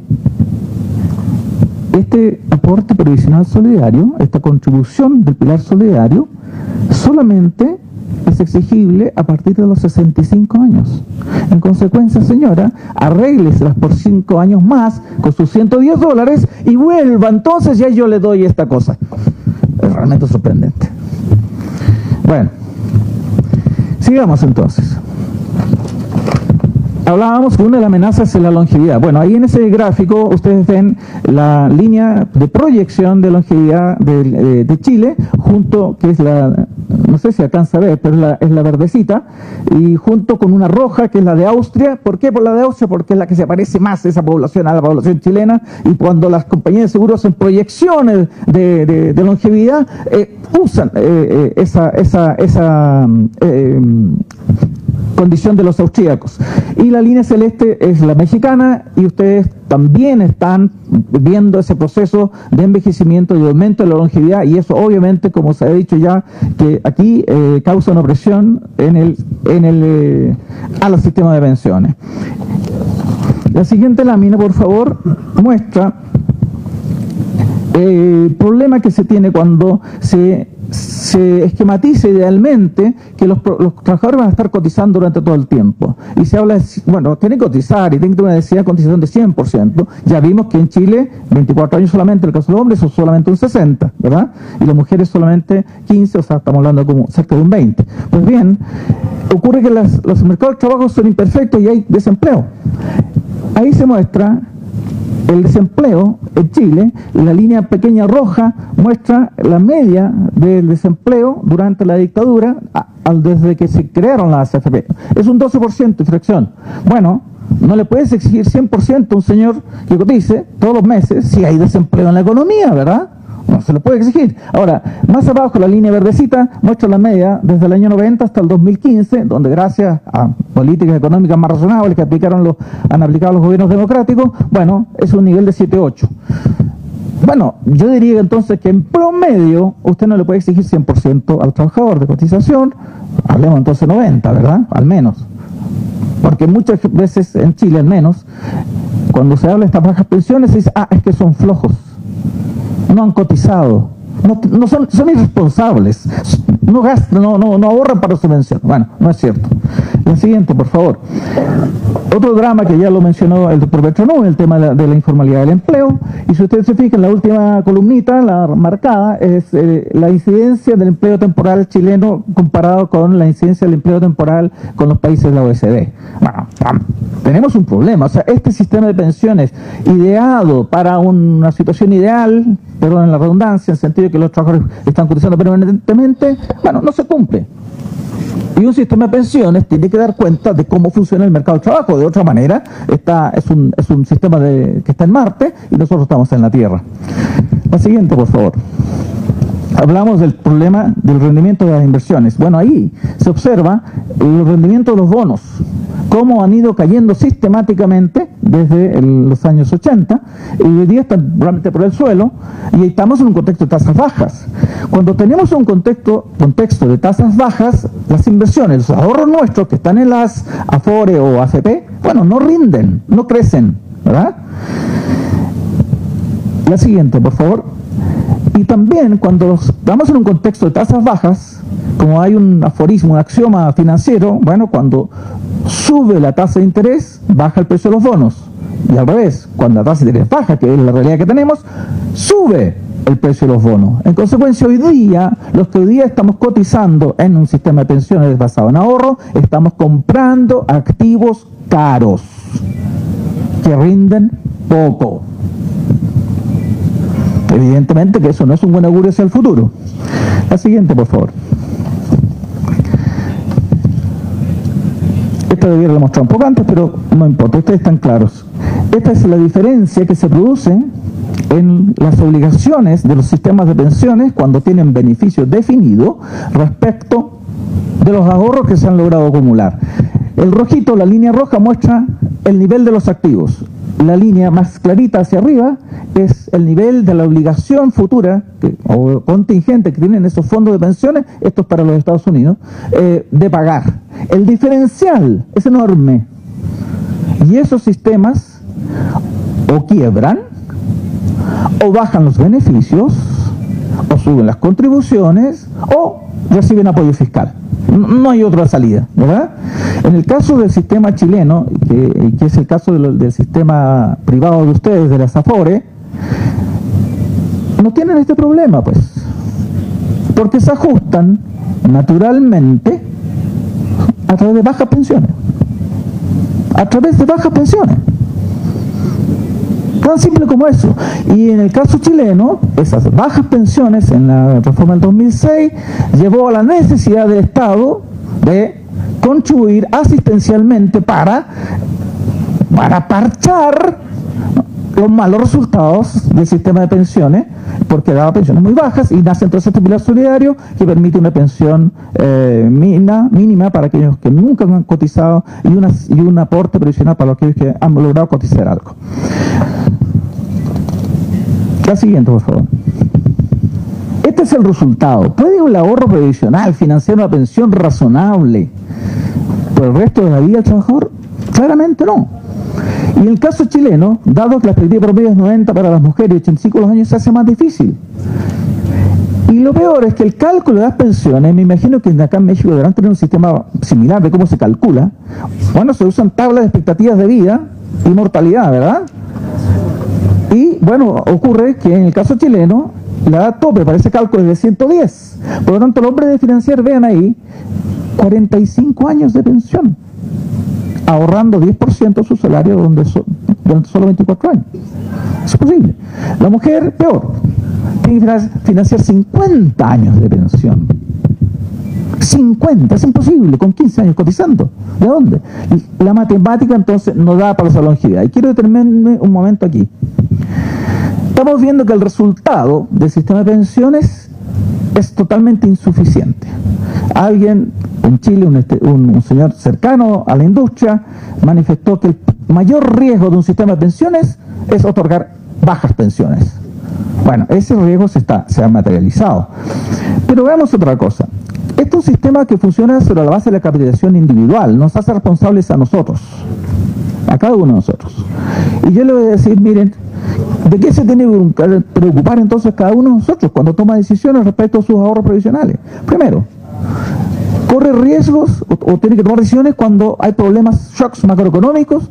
Este aporte previsional solidario, esta contribución del pilar solidario, solamente es exigible a partir de los 65 años. En consecuencia, señora, arrégleselas por 5 años más con sus $110 y vuelva, entonces ya yo le doy esta cosa. Es realmente sorprendente. Bueno, sigamos entonces. Hablábamos que una de las amenazas es la longevidad. Bueno, ahí en ese gráfico ustedes ven la línea de proyección de longevidad de Chile, junto, que es la, no sé si alcanza a ver, pero es la verdecita, y junto con una roja, que es la de Austria. ¿Por qué por la de Austria? Porque es la que se parece más a esa población, a la población chilena, y cuando las compañías de seguros hacen proyecciones de longevidad, usan esa condición de los austríacos. Y la línea celeste es la mexicana, y ustedes también están viendo ese proceso de envejecimiento y aumento de la longevidad, y eso obviamente, como se ha dicho ya, que aquí causa una presión a los sistemas de pensiones. La siguiente lámina, por favor, muestra el problema que se tiene cuando se esquematiza idealmente que los trabajadores van a estar cotizando durante todo el tiempo. Y se habla, bueno, tienen que cotizar y tienen que tener una necesidad de cotización de 100%. Ya vimos que en Chile, 24 años solamente, en el caso de los hombres, son solamente un 60%, ¿verdad? Y las mujeres solamente 15%, o sea, estamos hablando como cerca de un 20%. Pues bien, ocurre que los mercados de trabajo son imperfectos y hay desempleo. Ahí se muestra el desempleo en Chile. La línea pequeña roja muestra la media del desempleo durante la dictadura desde que se crearon las AFP. Es un 12% de fracción. Bueno, no le puedes exigir 100% a un señor que cotice todos los meses si hay desempleo en la economía, ¿verdad? No se lo puede exigir. Ahora, más abajo la línea verdecita muestra la media desde el año 90 hasta el 2015, donde gracias a políticas económicas más razonables que han aplicado los gobiernos democráticos, bueno, es un nivel de 7-8. Bueno, yo diría entonces que en promedio usted no le puede exigir 100% al trabajador de cotización, hablemos entonces 90, ¿verdad? Al menos. Porque muchas veces en Chile, al menos, cuando se habla de estas bajas pensiones, se dice, es que son flojos. No han cotizado, no son irresponsables, no gastan, no ahorran para su pensión. Bueno, no es cierto. La siguiente, por favor. Otro drama que ya lo mencionó el doctor Bertrand, el tema de la informalidad del empleo. Y si ustedes se fijan, la última columnita, la marcada, es la incidencia del empleo temporal chileno comparado con la incidencia del empleo temporal con los países de la OECD. Bueno, tenemos un problema. O sea, este sistema de pensiones ideado para una situación ideal, perdón la redundancia, en el sentido de que los trabajadores están cotizando permanentemente, bueno, no se cumple. Y un sistema de pensiones tiene que dar cuenta de cómo funciona el mercado del trabajo. De otra manera, es un sistema que está en Marte y nosotros estamos en la Tierra. La siguiente, por favor. Hablamos del problema del rendimiento de las inversiones. Bueno, ahí se observa el rendimiento de los bonos, cómo han ido cayendo sistemáticamente desde los años 80, y hoy día están realmente por el suelo, y estamos en un contexto de tasas bajas. Cuando tenemos un contexto de tasas bajas, las inversiones, los ahorros nuestros que están en las Afore o AFP, bueno, no rinden, no crecen, ¿verdad? La siguiente, por favor. Y también cuando estamos en un contexto de tasas bajas, como hay un aforismo, un axioma financiero, bueno, cuando sube la tasa de interés, baja el precio de los bonos. Y al revés, cuando la tasa de interés baja, que es la realidad que tenemos, sube el precio de los bonos. En consecuencia, hoy día, los que hoy día estamos cotizando en un sistema de pensiones basado en ahorro, estamos comprando activos caros, que rinden poco. Evidentemente que eso no es un buen augurio hacia el futuro. La siguiente, por favor. Esta debiera haberlo mostrado un poco antes, pero no importa, ustedes están claros. Esta es la diferencia que se produce en las obligaciones de los sistemas de pensiones cuando tienen beneficio definido respecto de los ahorros que se han logrado acumular. El rojito, la línea roja, muestra el nivel de los activos. La línea más clarita hacia arriba es el nivel de la obligación futura o contingente que tienen esos fondos de pensiones, esto es para los Estados Unidos, de pagar. El diferencial es enorme y esos sistemas o quiebran o bajan los beneficios o suben las contribuciones o reciben apoyo fiscal. No hay otra salida, ¿verdad? En el caso del sistema chileno, que es el caso del sistema privado de ustedes, de las AFORE, no tienen este problema, pues, porque se ajustan naturalmente a través de bajas pensiones. A través de bajas pensiones. Tan simple como eso. Y en el caso chileno, esas bajas pensiones en la reforma del 2006 llevó a la necesidad del Estado de contribuir asistencialmente para parchar los malos resultados del sistema de pensiones, porque daba pensiones muy bajas, y nace entonces este pilar solidario que permite una pensión mínima para aquellos que nunca han cotizado y un aporte previsional para aquellos que han logrado cotizar algo. La siguiente, por favor. Este es el resultado. ¿Puede el ahorro previsional financiar una pensión razonable por el resto de la vida del trabajador? Claramente no. Y en el caso chileno, dado que la expectativa promedio es 90 para las mujeres y 85 los años, se hace más difícil. Y lo peor es que el cálculo de las pensiones, me imagino que acá en México deberán tener un sistema similar de cómo se calcula. Bueno, se usan tablas de expectativas de vida y mortalidad, ¿verdad? Y bueno, ocurre que en el caso chileno, la edad tope para ese cálculo es de 110. Por lo tanto, el hombre debe financiar, vean ahí, 45 años de pensión, ahorrando 10% de su salario durante solo 24 años. Es posible. La mujer, peor, tiene que financiar 50 años de pensión. 50, es imposible, con 15 años cotizando. ¿De dónde? La matemática entonces no da para esa longevidad. Y quiero detenerme un momento aquí. Estamos viendo que el resultado del sistema de pensiones es totalmente insuficiente. Alguien en Chile, un señor cercano a la industria, manifestó que el mayor riesgo de un sistema de pensiones es otorgar bajas pensiones. Bueno, ese riesgo se ha materializado. Pero veamos otra cosa. Este es un sistema que funciona sobre la base de la capitalización individual, nos hace responsables a nosotros, a cada uno de nosotros. Y yo le voy a decir, miren, ¿de qué se tiene que preocupar entonces cada uno de nosotros cuando toma decisiones respecto a sus ahorros previsionales? Primero, corre riesgos o tiene que tomar decisiones cuando hay problemas, shocks macroeconómicos,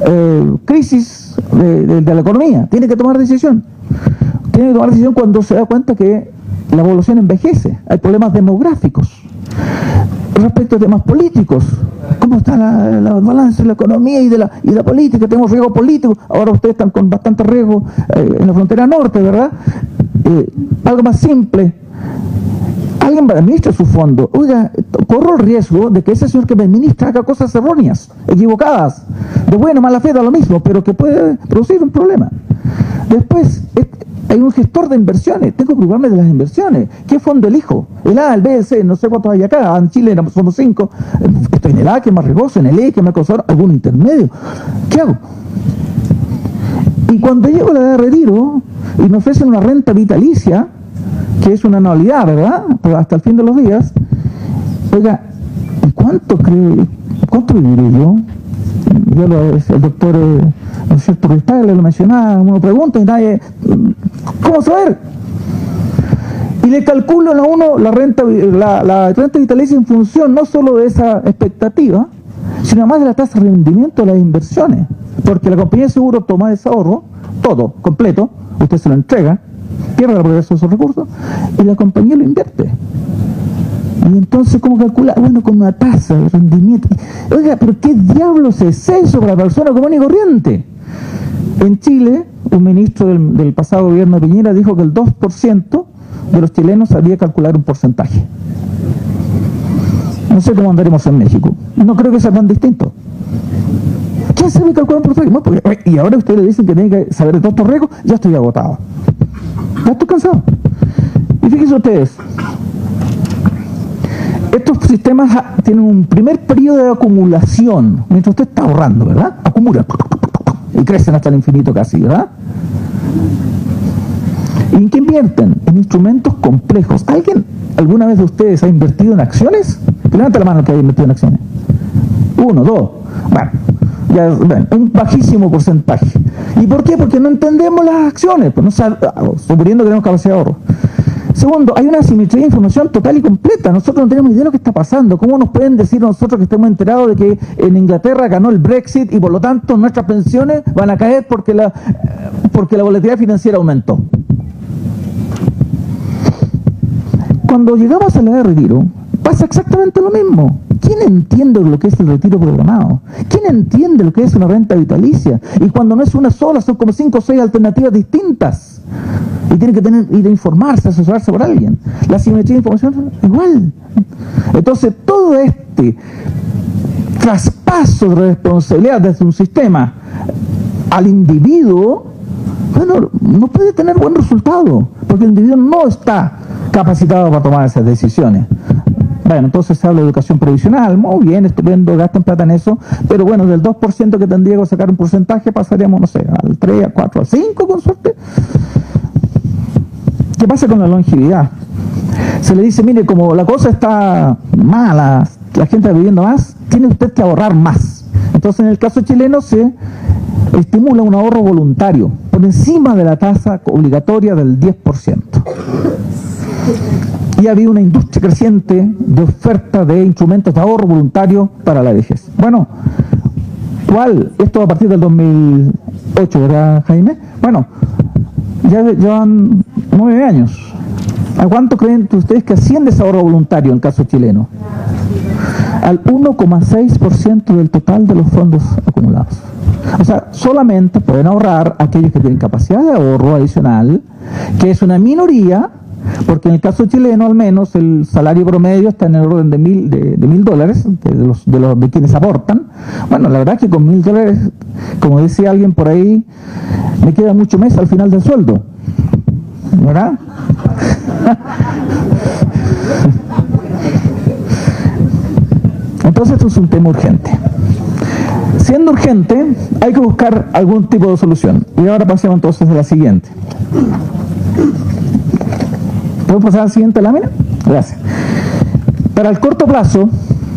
crisis de la economía. Tiene que tomar decisión. Tiene que tomar decisión cuando se da cuenta que la población envejece, hay problemas demográficos. Respecto a temas políticos, ¿cómo está la balanza de la economía y de la política? Tenemos riesgo político, ahora ustedes están con bastante riesgo en la frontera norte, ¿verdad? Algo más simple. Alguien administra su fondo. Oiga, corro el riesgo de que ese señor que me administra haga cosas erróneas, equivocadas, de buena o mala fe, da lo mismo, pero que puede producir un problema. Después, hay un gestor de inversiones, tengo que preocuparme de las inversiones. ¿Qué fondo elijo? El A, el B, el C, no sé cuántos hay acá, en Chile somos 5. Estoy en el A, que es más riesgoso, en el E, que me ha costado algún intermedio. ¿Qué hago? Y cuando llego a la edad de retiro y me ofrecen una renta vitalicia, que es una anualidad, ¿verdad? Pero hasta el fin de los días, oiga, ¿y cuánto viviré yo? El doctor, ¿no es cierto?, Ristagler lo mencionaba, uno pregunta y nadie, ¿cómo saber? Y le calculan a uno la renta vitalicia en función no solo de esa expectativa, sino además de la tasa de rendimiento de las inversiones, porque la compañía de seguro toma ese ahorro, todo, completo, usted se lo entrega, pierde la propiedad de esos recursos y la compañía lo invierte. Y entonces, ¿cómo calcula? Bueno, con una tasa de rendimiento. Oiga, pero ¿qué diablos es eso para la persona común y corriente? En Chile, un ministro del pasado gobierno de Piñera dijo que el 2% de los chilenos sabía calcular un porcentaje. No sé cómo andaremos en México. No creo que sea tan distinto. ¿Quién sabe calcular un porcentaje? Bueno, porque, y ahora ustedes le dicen que tienen que saber de todos estos riesgos. Ya estoy agotado. Ya estoy cansado. Y fíjense ustedes, estos sistemas tienen un primer periodo de acumulación, mientras usted está ahorrando, ¿verdad? Acumula y crecen hasta el infinito casi, ¿verdad? ¿Y en qué invierten? En instrumentos complejos. ¿Alguien alguna vez de ustedes ha invertido en acciones? Que levante la mano el que haya invertido en acciones. 1, 2. Bueno, ya ven, un bajísimo porcentaje. ¿Y por qué? Porque no entendemos las acciones, pues no suponiendo que tenemos capacidad de ahorro. Segundo, hay una asimetría de información total y completa. Nosotros no tenemos idea de lo que está pasando. ¿Cómo nos pueden decir nosotros que estemos enterados de que en Inglaterra ganó el Brexit y por lo tanto nuestras pensiones van a caer porque la volatilidad financiera aumentó? Cuando llegamos a la edad de retiro, pasa exactamente lo mismo. ¿Quién entiende lo que es el retiro programado? ¿Quién entiende lo que es una renta vitalicia? Y cuando no es una sola, son como 5 o 6 alternativas distintas. Y tiene que ir a informarse, asesorarse por alguien. La simetría de información igual. Entonces, todo este traspaso de responsabilidad desde un sistema al individuo, bueno, no puede tener buen resultado, porque el individuo no está capacitado para tomar esas decisiones. Bueno, entonces se habla de educación provisional, muy bien, estupendo, gasten plata en eso, pero bueno, del 2% que tendría que sacar un porcentaje, pasaríamos, no sé, al 3, al 4, al 5 con suerte. ¿Qué pasa con la longevidad? Se le dice, mire, como la cosa está mala, la gente está viviendo más, tiene usted que ahorrar más. Entonces, en el caso chileno se estimula un ahorro voluntario, por encima de la tasa obligatoria del 10%. Y había una industria creciente de oferta de instrumentos de ahorro voluntario para la vejez. Bueno, ¿cuál? Esto a partir del 2008, ¿verdad, Jaime? Bueno, ya llevan 9 años. ¿A cuánto creen ustedes que asciende ese ahorro voluntario en el caso chileno? Al 1,6% del total de los fondos acumulados. O sea, solamente pueden ahorrar aquellos que tienen capacidad de ahorro adicional, que es una minoría, porque en el caso chileno al menos el salario promedio está en el orden de $1.000 de quienes aportan. Bueno, la verdad es que con $1.000, como decía alguien por ahí, me queda mucho mes al final del sueldo, ¿verdad? Entonces esto es un tema urgente. Siendo urgente, hay que buscar algún tipo de solución. Y ahora pasemos entonces a la siguiente. ¿Puedo pasar a la siguiente lámina? Gracias. Para el corto plazo,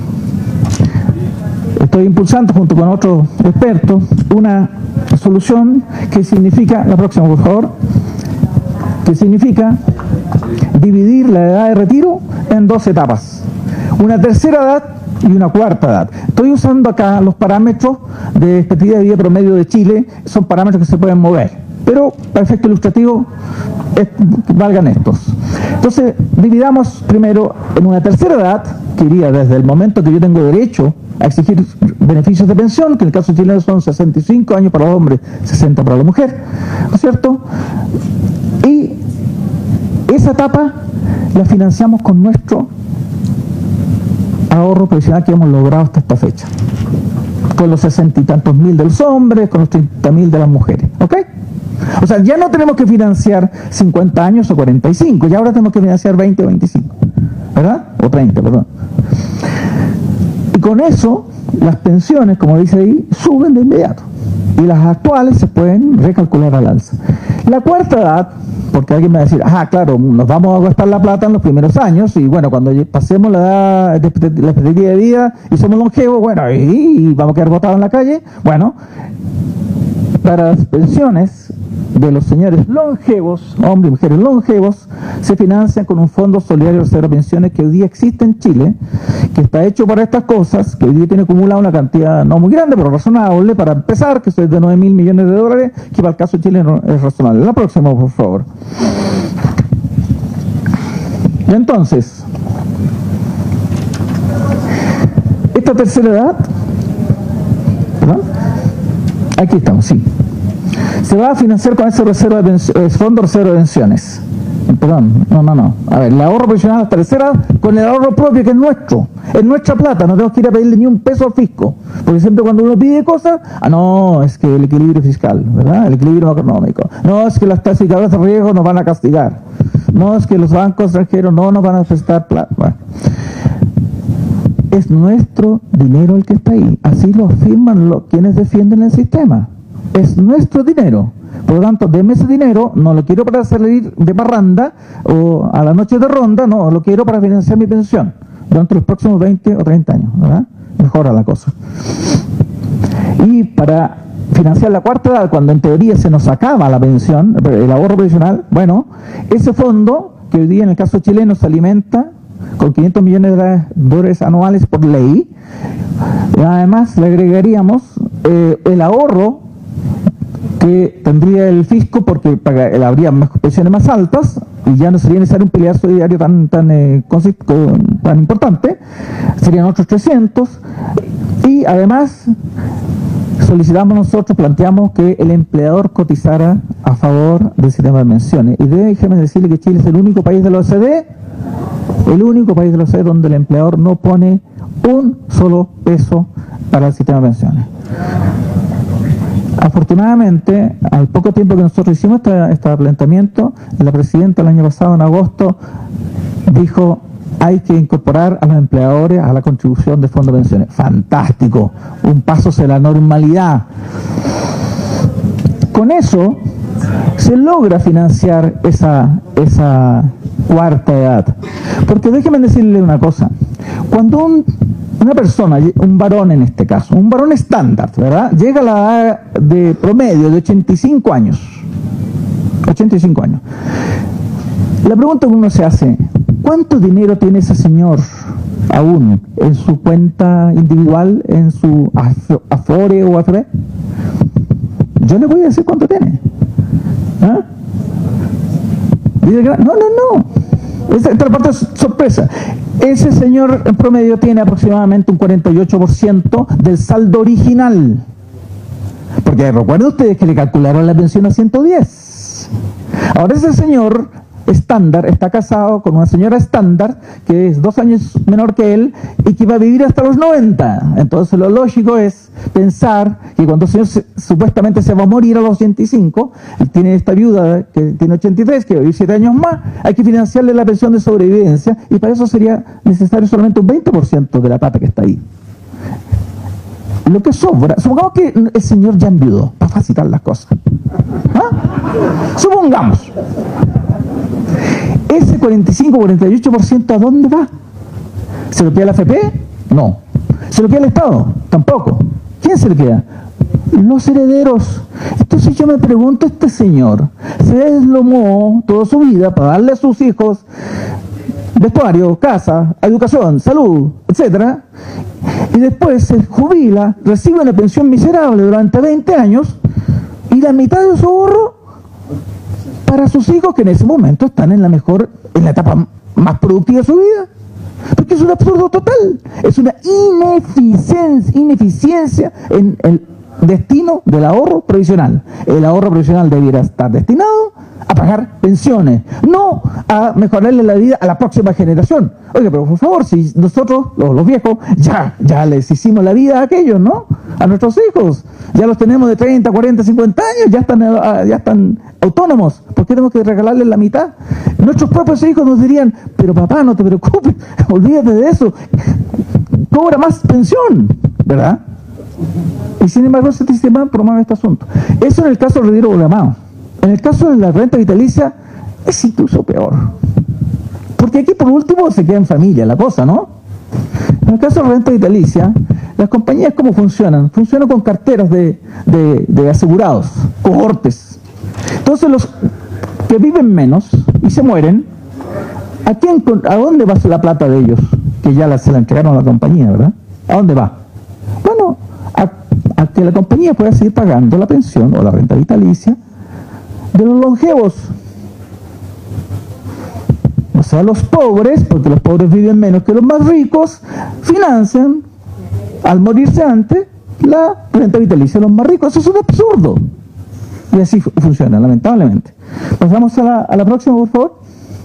estoy impulsando junto con otros expertos una solución que significa, la próxima por favor, que significa dividir la edad de retiro en 2 etapas. Una tercera edad y una cuarta edad. Estoy usando acá los parámetros de expectativa de vida promedio de Chile, son parámetros que se pueden mover, pero para efecto ilustrativo valgan estos. Entonces, dividamos primero en una tercera edad, que iría desde el momento que yo tengo derecho a exigir beneficios de pensión, que en el caso chileno son 65 años para los hombres, 60 para la mujer, ¿no es cierto? Y esa etapa la financiamos con nuestro ahorro profesional que hemos logrado hasta esta fecha, con los 60 y tantos mil de los hombres, con los 30.000 de las mujeres, ¿ok? O sea, ya no tenemos que financiar 50 años o 45, ya ahora tenemos que financiar 20 o 25, ¿verdad? O 30, perdón. Y con eso, las pensiones, como dice ahí, suben de inmediato. Y las actuales se pueden recalcular al alza. La cuarta edad, porque alguien me va a decir, claro, nos vamos a gastar la plata en los primeros años, y bueno, cuando pasemos la edad de la expectativa de vida y somos longevos, bueno, y vamos a quedar botados en la calle. Bueno, para las pensiones de los señores longevos, hombres y mujeres longevos, se financian con un fondo solidario de reserva de pensiones que hoy día existe en Chile, que está hecho para estas cosas, que hoy día tiene acumulada una cantidad no muy grande, pero razonable, para empezar, que es de 9.000 millones de dólares, que para el caso chileno es razonable. La próxima, por favor. Y entonces, esta tercera edad, ¿perdón? Aquí estamos, sí. Se va a financiar con ese fondo reserva de pensiones. Perdón, no. A ver, el ahorro profesional hasta tercera con el ahorro propio que es nuestro. Es nuestra plata, no tenemos que ir a pedirle ni un peso al fisco. Porque siempre cuando uno pide cosas, no, es que el equilibrio fiscal, ¿verdad? El equilibrio económico. No, es que las clasificadoras de riesgo nos van a castigar. No, es que los bancos extranjeros no nos van a prestar plata. Bueno. Es nuestro dinero el que está ahí. Así lo afirman quienes defienden el sistema. Es nuestro dinero. Por lo tanto, deme ese dinero, no lo quiero para salir de parranda o a la noche de ronda, no, lo quiero para financiar mi pensión durante los próximos 20 o 30 años, ¿verdad? Mejora la cosa. Y para financiar la cuarta edad, cuando en teoría se nos acaba la pensión, el ahorro previsional, bueno, ese fondo, que hoy día en el caso chileno se alimenta con 500 millones de dólares anuales por ley, además le agregaríamos el ahorro que tendría el fisco porque habría pensiones más altas y ya no sería necesario un pilar solidario tan importante, serían otros 300 y además planteamos que el empleador cotizara a favor del sistema de pensiones. Y déjeme decirle que Chile es el único país de la OCDE, donde el empleador no pone un solo peso para el sistema de pensiones. Afortunadamente, al poco tiempo que nosotros hicimos este planteamiento, la presidenta el año pasado, en agosto, dijo: hay que incorporar a los empleadores a la contribución de fondo de pensiones. ¡Fantástico! Un paso hacia la normalidad. Con eso se logra financiar esa cuarta edad. Porque déjenme decirle una cosa. Cuando una persona, un varón en este caso, un varón estándar, ¿verdad?, llega a la edad de promedio de 85 años. 85 años. La pregunta que uno se hace: ¿cuánto dinero tiene ese señor aún en su cuenta individual, en su Afore o AFP? Yo le voy a decir cuánto tiene. ¿Ah? No. Esta parte es sorpresa. Ese señor en promedio tiene aproximadamente un 48% del saldo original. Porque recuerden ustedes que le calcularon la pensión a 110. Ahora ese señor estándar está casado con una señora estándar que es 2 años menor que él y que va a vivir hasta los 90. Entonces lo lógico es pensar que cuando el señor supuestamente se va a morir a los 85, él tiene esta viuda que tiene 83, que va a vivir 7 años más, hay que financiarle la pensión de sobrevivencia y para eso sería necesario solamente un 20% de la plata que está ahí. Lo que sobra, supongamos que el señor ya enviudó, para facilitar las cosas. ¿Ah? Supongamos. Ese 45-48%, ¿a dónde va? ¿Se lo queda la AFP? No. ¿Se lo queda el Estado? Tampoco. ¿Quién se lo queda? Los herederos. Entonces yo me pregunto, este señor se deslomó toda su vida para darle a sus hijos vestuario, casa, educación, salud, etcétera, y después se jubila, recibe una pensión miserable durante 20 años y la mitad de su ahorro para sus hijos que en ese momento están en la etapa más productiva de su vida. Porque es un absurdo total, es una ineficiencia en el destino del ahorro previsional. El ahorro previsional debiera estar destinado a pagar pensiones, no a mejorarle la vida a la próxima generación. Oiga, pero por favor, si nosotros, los viejos, ya les hicimos la vida a aquellos, ¿no? A nuestros hijos, ya los tenemos de 30, 40, 50 años, ya están autónomos. ¿Por qué tenemos que regalarles la mitad? Nuestros propios hijos nos dirían: pero papá, no te preocupes, olvídate de eso, cobra más pensión, ¿verdad? Y sin embargo ese sistema promueve este asunto. Eso en el caso del retiro programado. En el caso de la renta vitalicia es incluso peor, porque aquí por último se queda en familia la cosa, ¿no? En el caso de la renta vitalicia, las compañías, ¿cómo funcionan? Funcionan con carteras de asegurados, cohortes, Entonces los que viven menos y se mueren, ¿a dónde va la plata de ellos? Que ya se la entregaron a la compañía, ¿verdad? ¿A dónde va? Bueno, a que la compañía pueda seguir pagando la pensión o la renta vitalicia de los longevos. O sea, los pobres, porque los pobres viven menos que los más ricos, financian, al morirse antes, la renta vitalicia de los más ricos. Eso es un absurdo. Y así funciona, lamentablemente. Pasamos a la próxima, por favor.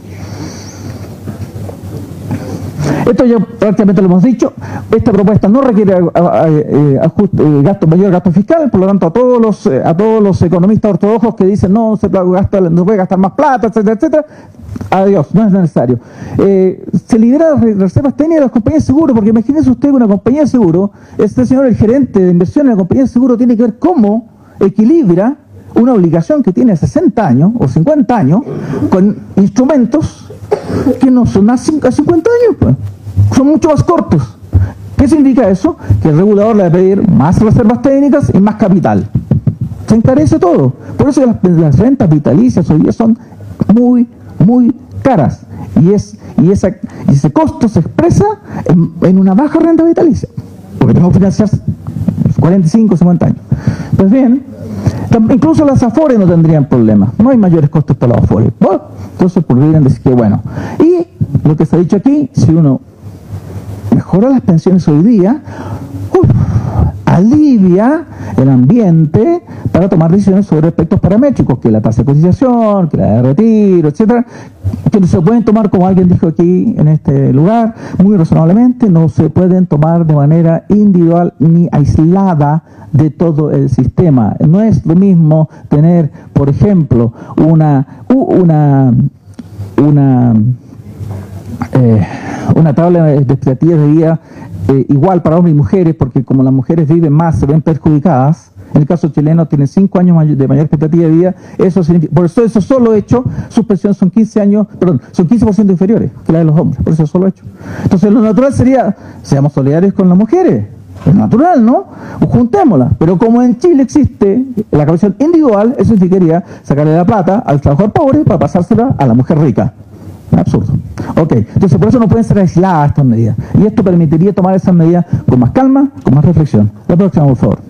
Esto ya prácticamente lo hemos dicho. Esta propuesta no requiere mayor gasto fiscal, por lo tanto a todos los economistas ortodoxos que dicen no se puede gastar más plata, etcétera, etcétera, adiós, no es necesario. Se libera reservas técnicas de las compañías de seguro, porque imagínese usted que una compañía de seguro, este señor, el gerente de inversión en la compañía de seguro, tiene que ver cómo equilibra una obligación que tiene 60 años o 50 años con instrumentos que no son a 50 años, pues. Son mucho más cortos. ¿Qué significa eso? Que el regulador le va a pedir más reservas técnicas y más capital. Se encarece todo. Por eso las rentas vitalicias hoy día son muy, muy caras. Y ese costo se expresa en una baja renta vitalicia. Porque tenemos que financiar 45, 50 años. Pues bien, incluso las AFORES no tendrían problemas. No hay mayores costos para las AFORES. Bueno, entonces podrían decir que bueno. Y lo que se ha dicho aquí, si uno mejora las pensiones hoy día, alivia el ambiente para tomar decisiones sobre aspectos paramétricos, que la tasa de cotización, que la de retiro, etcétera, que no se pueden tomar, como alguien dijo aquí en este lugar, muy razonablemente, no se pueden tomar de manera individual ni aislada de todo el sistema. No es lo mismo tener, por ejemplo, una tabla de expectativas de vida igual para hombres y mujeres, porque como las mujeres viven más, se ven perjudicadas. En el caso chileno tiene 5 años de mayor expectativa de vida. Eso significa, por eso solo hecho, sus pensiones son 15% inferiores que la de los hombres, por eso solo hecho. Entonces lo natural sería, seamos solidarios con las mujeres. Es natural, ¿no? Juntémosla. Pero como en Chile existe la capacitación individual, eso significaría sacarle la plata al trabajador pobre para pasársela a la mujer rica. Absurdo. Ok, entonces por eso no pueden ser aisladas estas medidas. Y esto permitiría tomar esas medidas con más calma, con más reflexión. La próxima, por favor.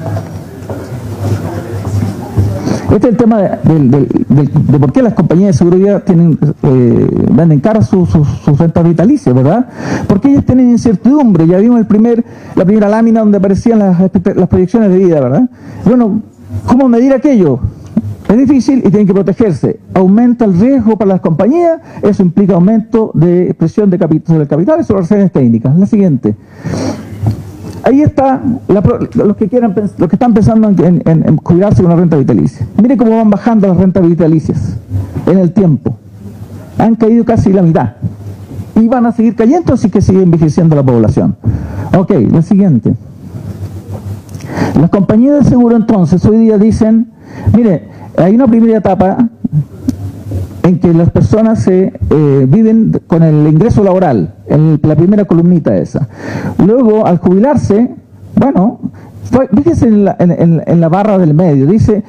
Este es el tema de por qué las compañías de seguridad venden caras sus rentas vitalicias, ¿verdad? Porque ellas tienen incertidumbre. Ya vimos la primera lámina donde aparecían las proyecciones de vida, ¿verdad? Bueno, ¿cómo medir aquello? Es difícil y tienen que protegerse. Aumenta el riesgo para las compañías, eso implica aumento de presión sobre el capital y sobre las reservas técnicas. La siguiente. Ahí está los que están pensando en cuidarse con la renta vitalicia. Mire cómo van bajando las rentas vitalicias en el tiempo. Han caído casi la mitad. Y van a seguir cayendo, así que sigue envejeciendo la población. Ok, la siguiente. Las compañías de seguro entonces hoy día dicen, mire, hay una primera etapa en que las personas viven con el ingreso laboral, en la primera columnita esa. Luego, al jubilarse, bueno, fíjese en la barra del medio, dice,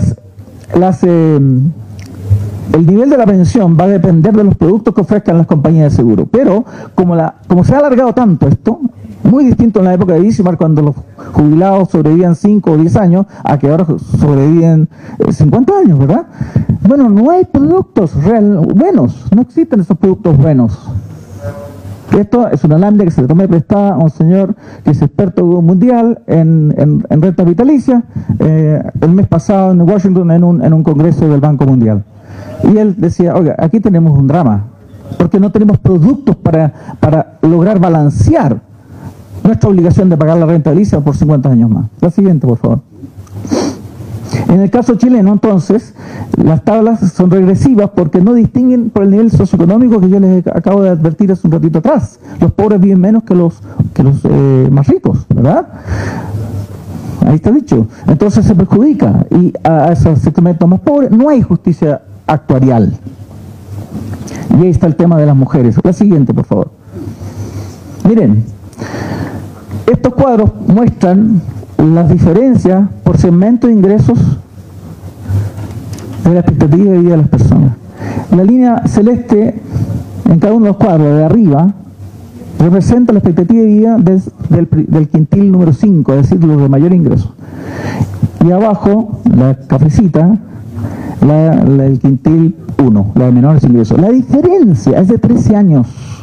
el nivel de la pensión va a depender de los productos que ofrezcan las compañías de seguro. Pero, como se ha alargado tanto esto, muy distinto en la época de Bismarck, cuando los jubilados sobrevivían 5 o 10 años, a que ahora sobreviven 50 años, ¿verdad? Bueno, no hay productos buenos, no existen esos productos buenos. Esto es una lámina que se le tomé prestada a un señor que es experto mundial en rentas vitalicias, el mes pasado en Washington en un congreso del Banco Mundial. Y él decía, oiga, aquí tenemos un drama, porque no tenemos productos para lograr balancear nuestra obligación de pagar la renta vitalicia por 50 años más. La siguiente, por favor. En el caso chileno, entonces, las tablas son regresivas porque no distinguen por el nivel socioeconómico que yo les acabo de advertir hace un ratito atrás. Los pobres viven menos que los más ricos, ¿verdad? Ahí está dicho. Entonces se perjudica y a esos segmentos más pobres no hay justicia actuarial. Y ahí está el tema de las mujeres. La siguiente, por favor. Miren, estos cuadros muestran las diferencias por segmento de ingresos de la expectativa de vida de las personas. La línea celeste en cada uno de los cuadros de arriba representa la expectativa de vida del quintil número 5, es decir, los de mayor ingreso. Y abajo, la cafecita, el quintil 1, la de menores ingresos. La diferencia es de 13 años.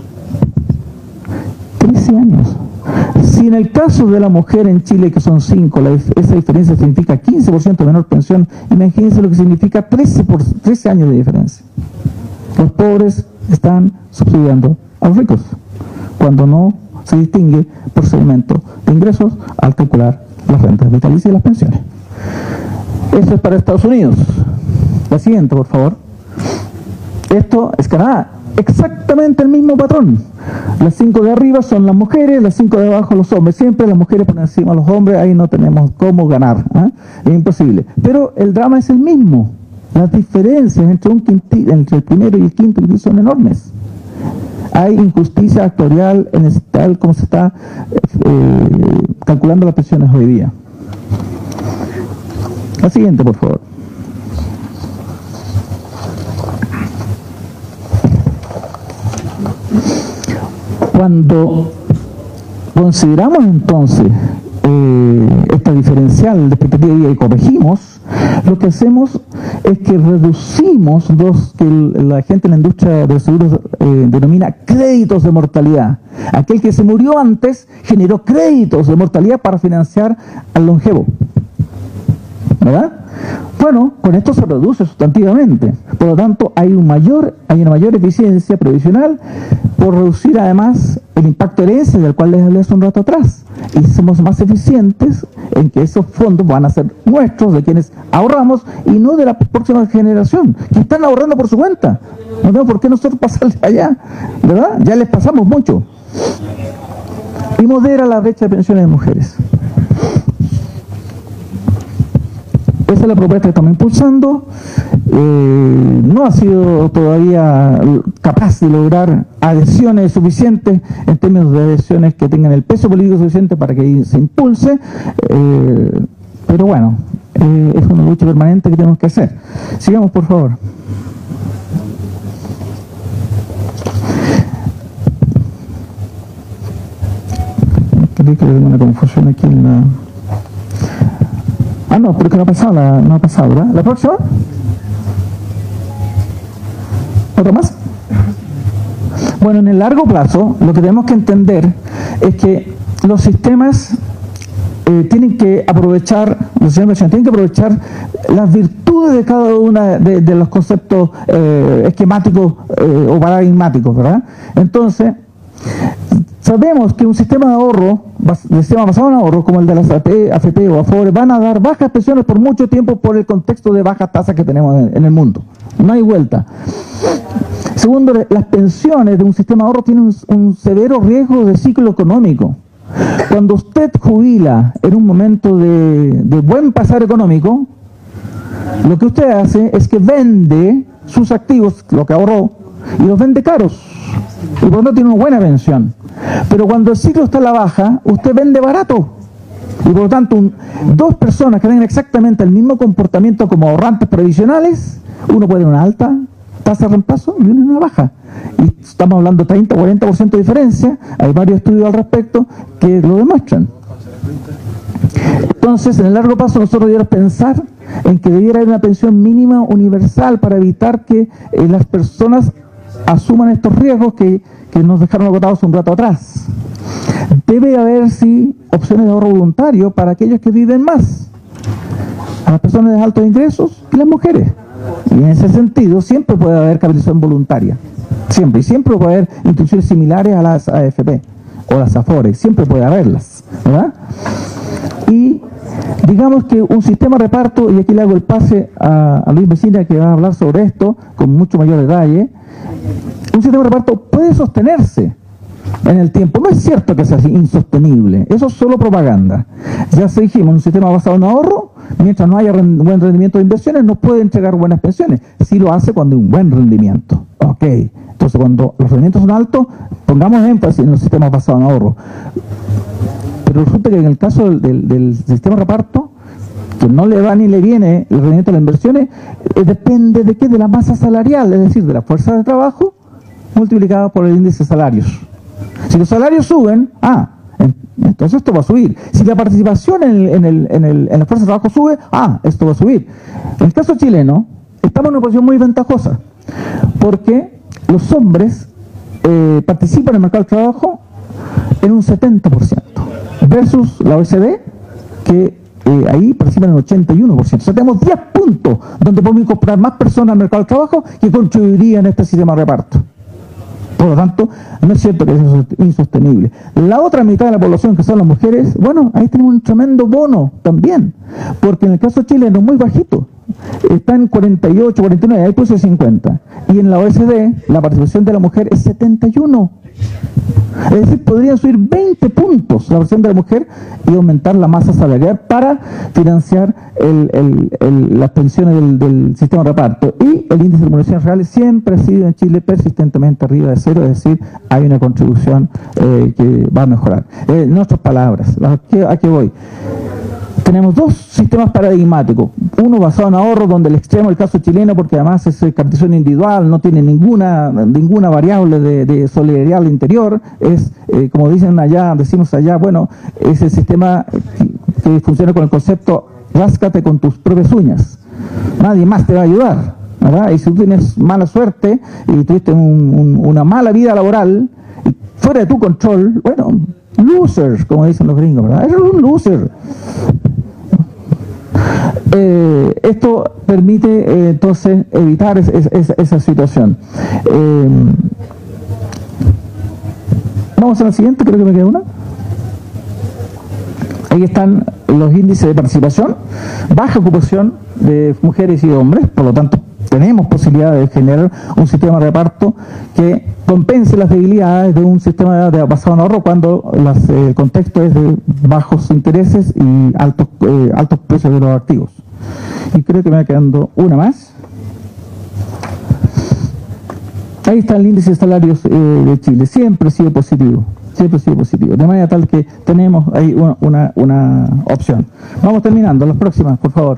13 años. Si en el caso de la mujer en Chile, que son 5, esa diferencia significa 15% de menor pensión, imagínense lo que significa 13 años de diferencia. Los pobres están subsidiando a los ricos, cuando no se distingue procedimiento de ingresos al calcular las rentas vitalicias y las pensiones. Eso es para Estados Unidos. La siguiente, por favor. Esto es Canadá. Exactamente el mismo patrón. Las 5 de arriba son las mujeres, las 5 de abajo los hombres. Siempre las mujeres por encima de los hombres, ahí no tenemos cómo ganar, ¿eh? Es imposible. Pero el drama es el mismo. Las diferencias entre el primero y el quinto quintil son enormes. Hay injusticia actuarial en tal como se está calculando las pensiones hoy día. La siguiente, por favor. Cuando consideramos entonces esta diferencial de expectativa de vida y corregimos, lo que hacemos es que reducimos que la gente en la industria de los seguros denomina créditos de mortalidad. Aquel que se murió antes generó créditos de mortalidad para financiar al longevo, ¿verdad? Bueno, con esto se reduce sustantivamente. Por lo tanto, hay una mayor eficiencia previsional por reducir además el impacto de herencia del cual les hablé hace un rato atrás. Y somos más eficientes en que esos fondos van a ser nuestros, de quienes ahorramos, y no de la próxima generación, que están ahorrando por su cuenta. No tenemos por qué nosotros pasarles allá, ¿verdad? Ya les pasamos mucho. Y modera la brecha de pensiones de mujeres. Esa es la propuesta que estamos impulsando. No ha sido todavía capaz de lograr adhesiones suficientes en términos de adhesiones que tengan el peso político suficiente para que se impulse, pero bueno, es una lucha permanente que tenemos que hacer. Sigamos, por favor. Creo que hay una confusión aquí en la... Ah, no, porque no ha pasado, ¿verdad? ¿La próxima? ¿Otra más? Bueno, en el largo plazo, lo que tenemos que entender es que los sistemas tienen que aprovechar las virtudes de cada una de los conceptos esquemáticos o paradigmáticos, ¿verdad? Entonces, sabemos que un sistema de ahorro, sistema basado en ahorro, como el de las AFP o AFORE, van a dar bajas pensiones por mucho tiempo por el contexto de bajas tasas que tenemos en el mundo. No hay vuelta. Segundo, las pensiones de un sistema de ahorro tienen un severo riesgo de ciclo económico. Cuando usted jubila en un momento de buen pasar económico, lo que usted hace es que vende sus activos, lo que ahorró, y los vende caros. Y por lo tanto tiene una buena pensión. Pero cuando el ciclo está a la baja, usted vende barato. Y por lo tanto, dos personas que tengan exactamente el mismo comportamiento como ahorrantes previsionales, uno puede tener una alta tasa de reemplazo y uno una baja. Y estamos hablando de 30 o 40% de diferencia. Hay varios estudios al respecto que lo demuestran. Entonces, en el largo plazo, nosotros deberíamos pensar en que debiera haber una pensión mínima universal para evitar que las personas asuman estos riesgos que nos dejaron agotados un rato atrás. Debe haber, sí, opciones de ahorro voluntario para aquellos que viven más, a las personas de altos ingresos y las mujeres. Y en ese sentido, siempre puede haber capitalización voluntaria. Siempre. Y siempre puede haber instituciones similares a las AFP o las AFORE. Siempre puede haberlas, ¿verdad? Y digamos que un sistema de reparto, y aquí le hago el pase a Luis Vecina, que va a hablar sobre esto con mucho mayor detalle. Un sistema de reparto puede sostenerse en el tiempo. No es cierto que sea insostenible, eso es solo propaganda. Ya se dijimos, un sistema basado en ahorro, mientras no haya buen rendimiento de inversiones, no puede entregar buenas pensiones. Sí lo hace cuando hay un buen rendimiento. Ok, entonces cuando los rendimientos son altos, pongamos énfasis en los sistemas basados en ahorro. Pero resulta que en el caso del sistema de reparto, que no le va ni le viene el rendimiento de las inversiones, depende de qué, de la masa salarial, es decir, de la fuerza de trabajo multiplicada por el índice de salarios. Si los salarios suben, entonces esto va a subir. Si la participación en la fuerza de trabajo sube, esto va a subir. En el caso chileno, estamos en una posición muy ventajosa, porque los hombres participan en el mercado del trabajo en un 70%, versus la OECD, que ahí participan en el 81%. O sea, tenemos 10 puntos donde podemos incorporar más personas al mercado del trabajo que contribuirían a este sistema de reparto. Por lo tanto, no es cierto que es insostenible. La otra mitad de la población, que son las mujeres, bueno, ahí tenemos un tremendo bono también, porque en el caso chileno es muy bajito, está en 48, 49, ahí puede ser 50, y en la OECD la participación de la mujer es 71. Es decir, podrían subir 20 puntos la participación de la mujer y aumentar la masa salarial para financiar las pensiones del sistema de reparto. Y el índice de remuneraciones reales siempre ha sido en Chile persistentemente arriba de cero, es decir, hay una contribución que va a mejorar. En otras palabras, ¿a qué voy? Tenemos dos sistemas paradigmáticos, uno basado en ahorro, donde el extremo, el caso chileno, porque además es capitalización individual, no tiene ninguna variable de solidaridad al interior, es, como decimos allá, bueno, es el sistema que funciona con el concepto, ráscate con tus propias uñas, nadie más te va a ayudar, ¿verdad? Y si tú tienes mala suerte y tuviste una mala vida laboral, fuera de tu control, bueno, loser, como dicen los gringos, ¿verdad? Eres un loser. Esto permite entonces evitar esa situación. Vamos a la siguiente, creo que me queda una. Ahí están los índices de participación, baja ocupación de mujeres y hombres, por lo tanto tenemos posibilidad de generar un sistema de reparto que compense las debilidades de un sistema basado en ahorro cuando el contexto es de bajos intereses y altos precios de los activos. Y creo que me va quedando una más. Ahí está el índice de salarios de Chile, siempre ha sido positivo, de manera tal que tenemos ahí una opción. Vamos terminando, las próximas, por favor.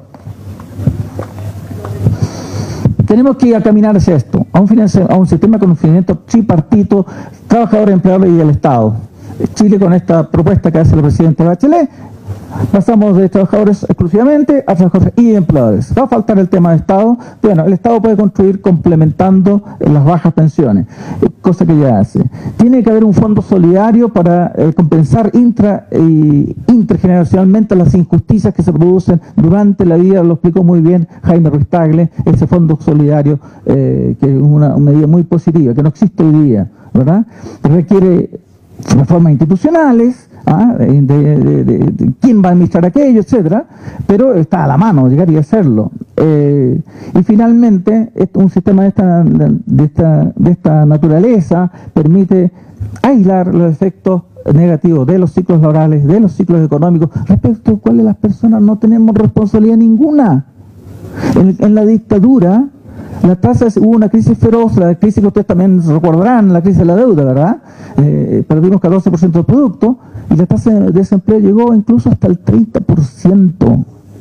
Tenemos que ir a caminar hacia esto, a un sistema con un financiamiento tripartito, trabajadores, empleadores y el Estado. Chile, con esta propuesta que hace el presidente Bachelet, pasamos de trabajadores exclusivamente a trabajadores y empleadores. Va a faltar el tema de Estado. Bueno, el Estado puede construir complementando las bajas pensiones, cosa que ya hace. Tiene que haber un fondo solidario para compensar intergeneracionalmente las injusticias que se producen durante la vida, lo explicó muy bien Jaime Ruiz Tagle, ese fondo solidario, que es una medida muy positiva, que no existe hoy día, ¿verdad? Requiere reformas institucionales, de quién va a administrar aquello, etcétera, pero está a la mano llegar y hacerlo. Y finalmente, un sistema de esta naturaleza permite aislar los efectos negativos de los ciclos laborales, de los ciclos económicos, respecto a los cuales las personas no tenemos responsabilidad ninguna. En la dictadura, la tasa, hubo una crisis feroz, la crisis que ustedes también recordarán, la crisis de la deuda, ¿verdad? Perdimos 14% del producto y la tasa de desempleo llegó incluso hasta el 30%.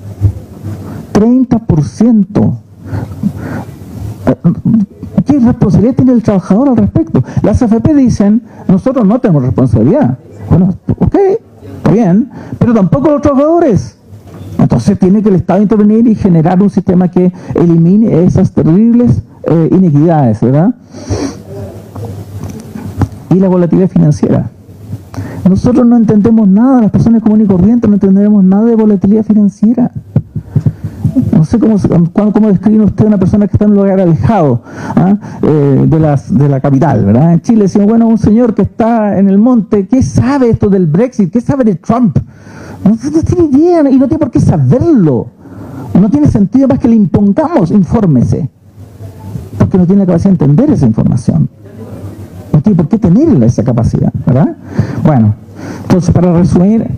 30%. ¿Qué responsabilidad tiene el trabajador al respecto? Las AFP dicen, nosotros no tenemos responsabilidad. Bueno, ok, está bien, pero tampoco los trabajadores. Entonces tiene que el Estado intervenir y generar un sistema que elimine esas terribles inequidades, ¿verdad? Y la volatilidad financiera. Nosotros no entendemos nada, las personas comunes y corrientes no entendemos nada de volatilidad financiera. No sé cómo describe usted a una persona que está en un lugar alejado de la capital, ¿verdad? En Chile decimos, bueno, un señor que está en el monte, ¿qué sabe esto del Brexit? ¿Qué sabe de Trump? No tiene idea y no tiene por qué saberlo. No tiene sentido más que le impongamos, infórmese. Porque no tiene la capacidad de entender esa información. No tiene por qué tenerla esa capacidad, ¿verdad? Bueno, entonces para resumir,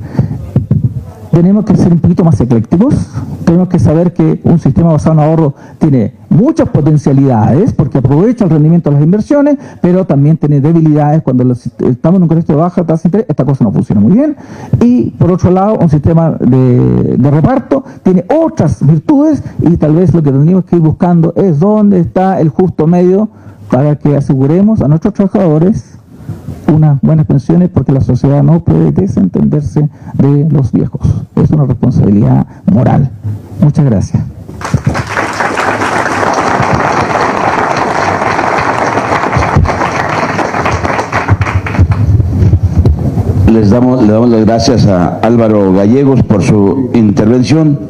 tenemos que ser un poquito más eclécticos, tenemos que saber que un sistema basado en ahorro tiene muchas potencialidades porque aprovecha el rendimiento de las inversiones, pero también tiene debilidades. Cuando estamos en un contexto de baja tasa de interés, esta cosa no funciona muy bien. Y por otro lado, un sistema de reparto tiene otras virtudes, y tal vez lo que tendríamos que ir buscando es dónde está el justo medio para que aseguremos a nuestros trabajadores unas buenas pensiones, porque la sociedad no puede desentenderse de los viejos. Es una responsabilidad moral. Muchas gracias. Le damos las gracias a Álvaro Gallegos por su intervención.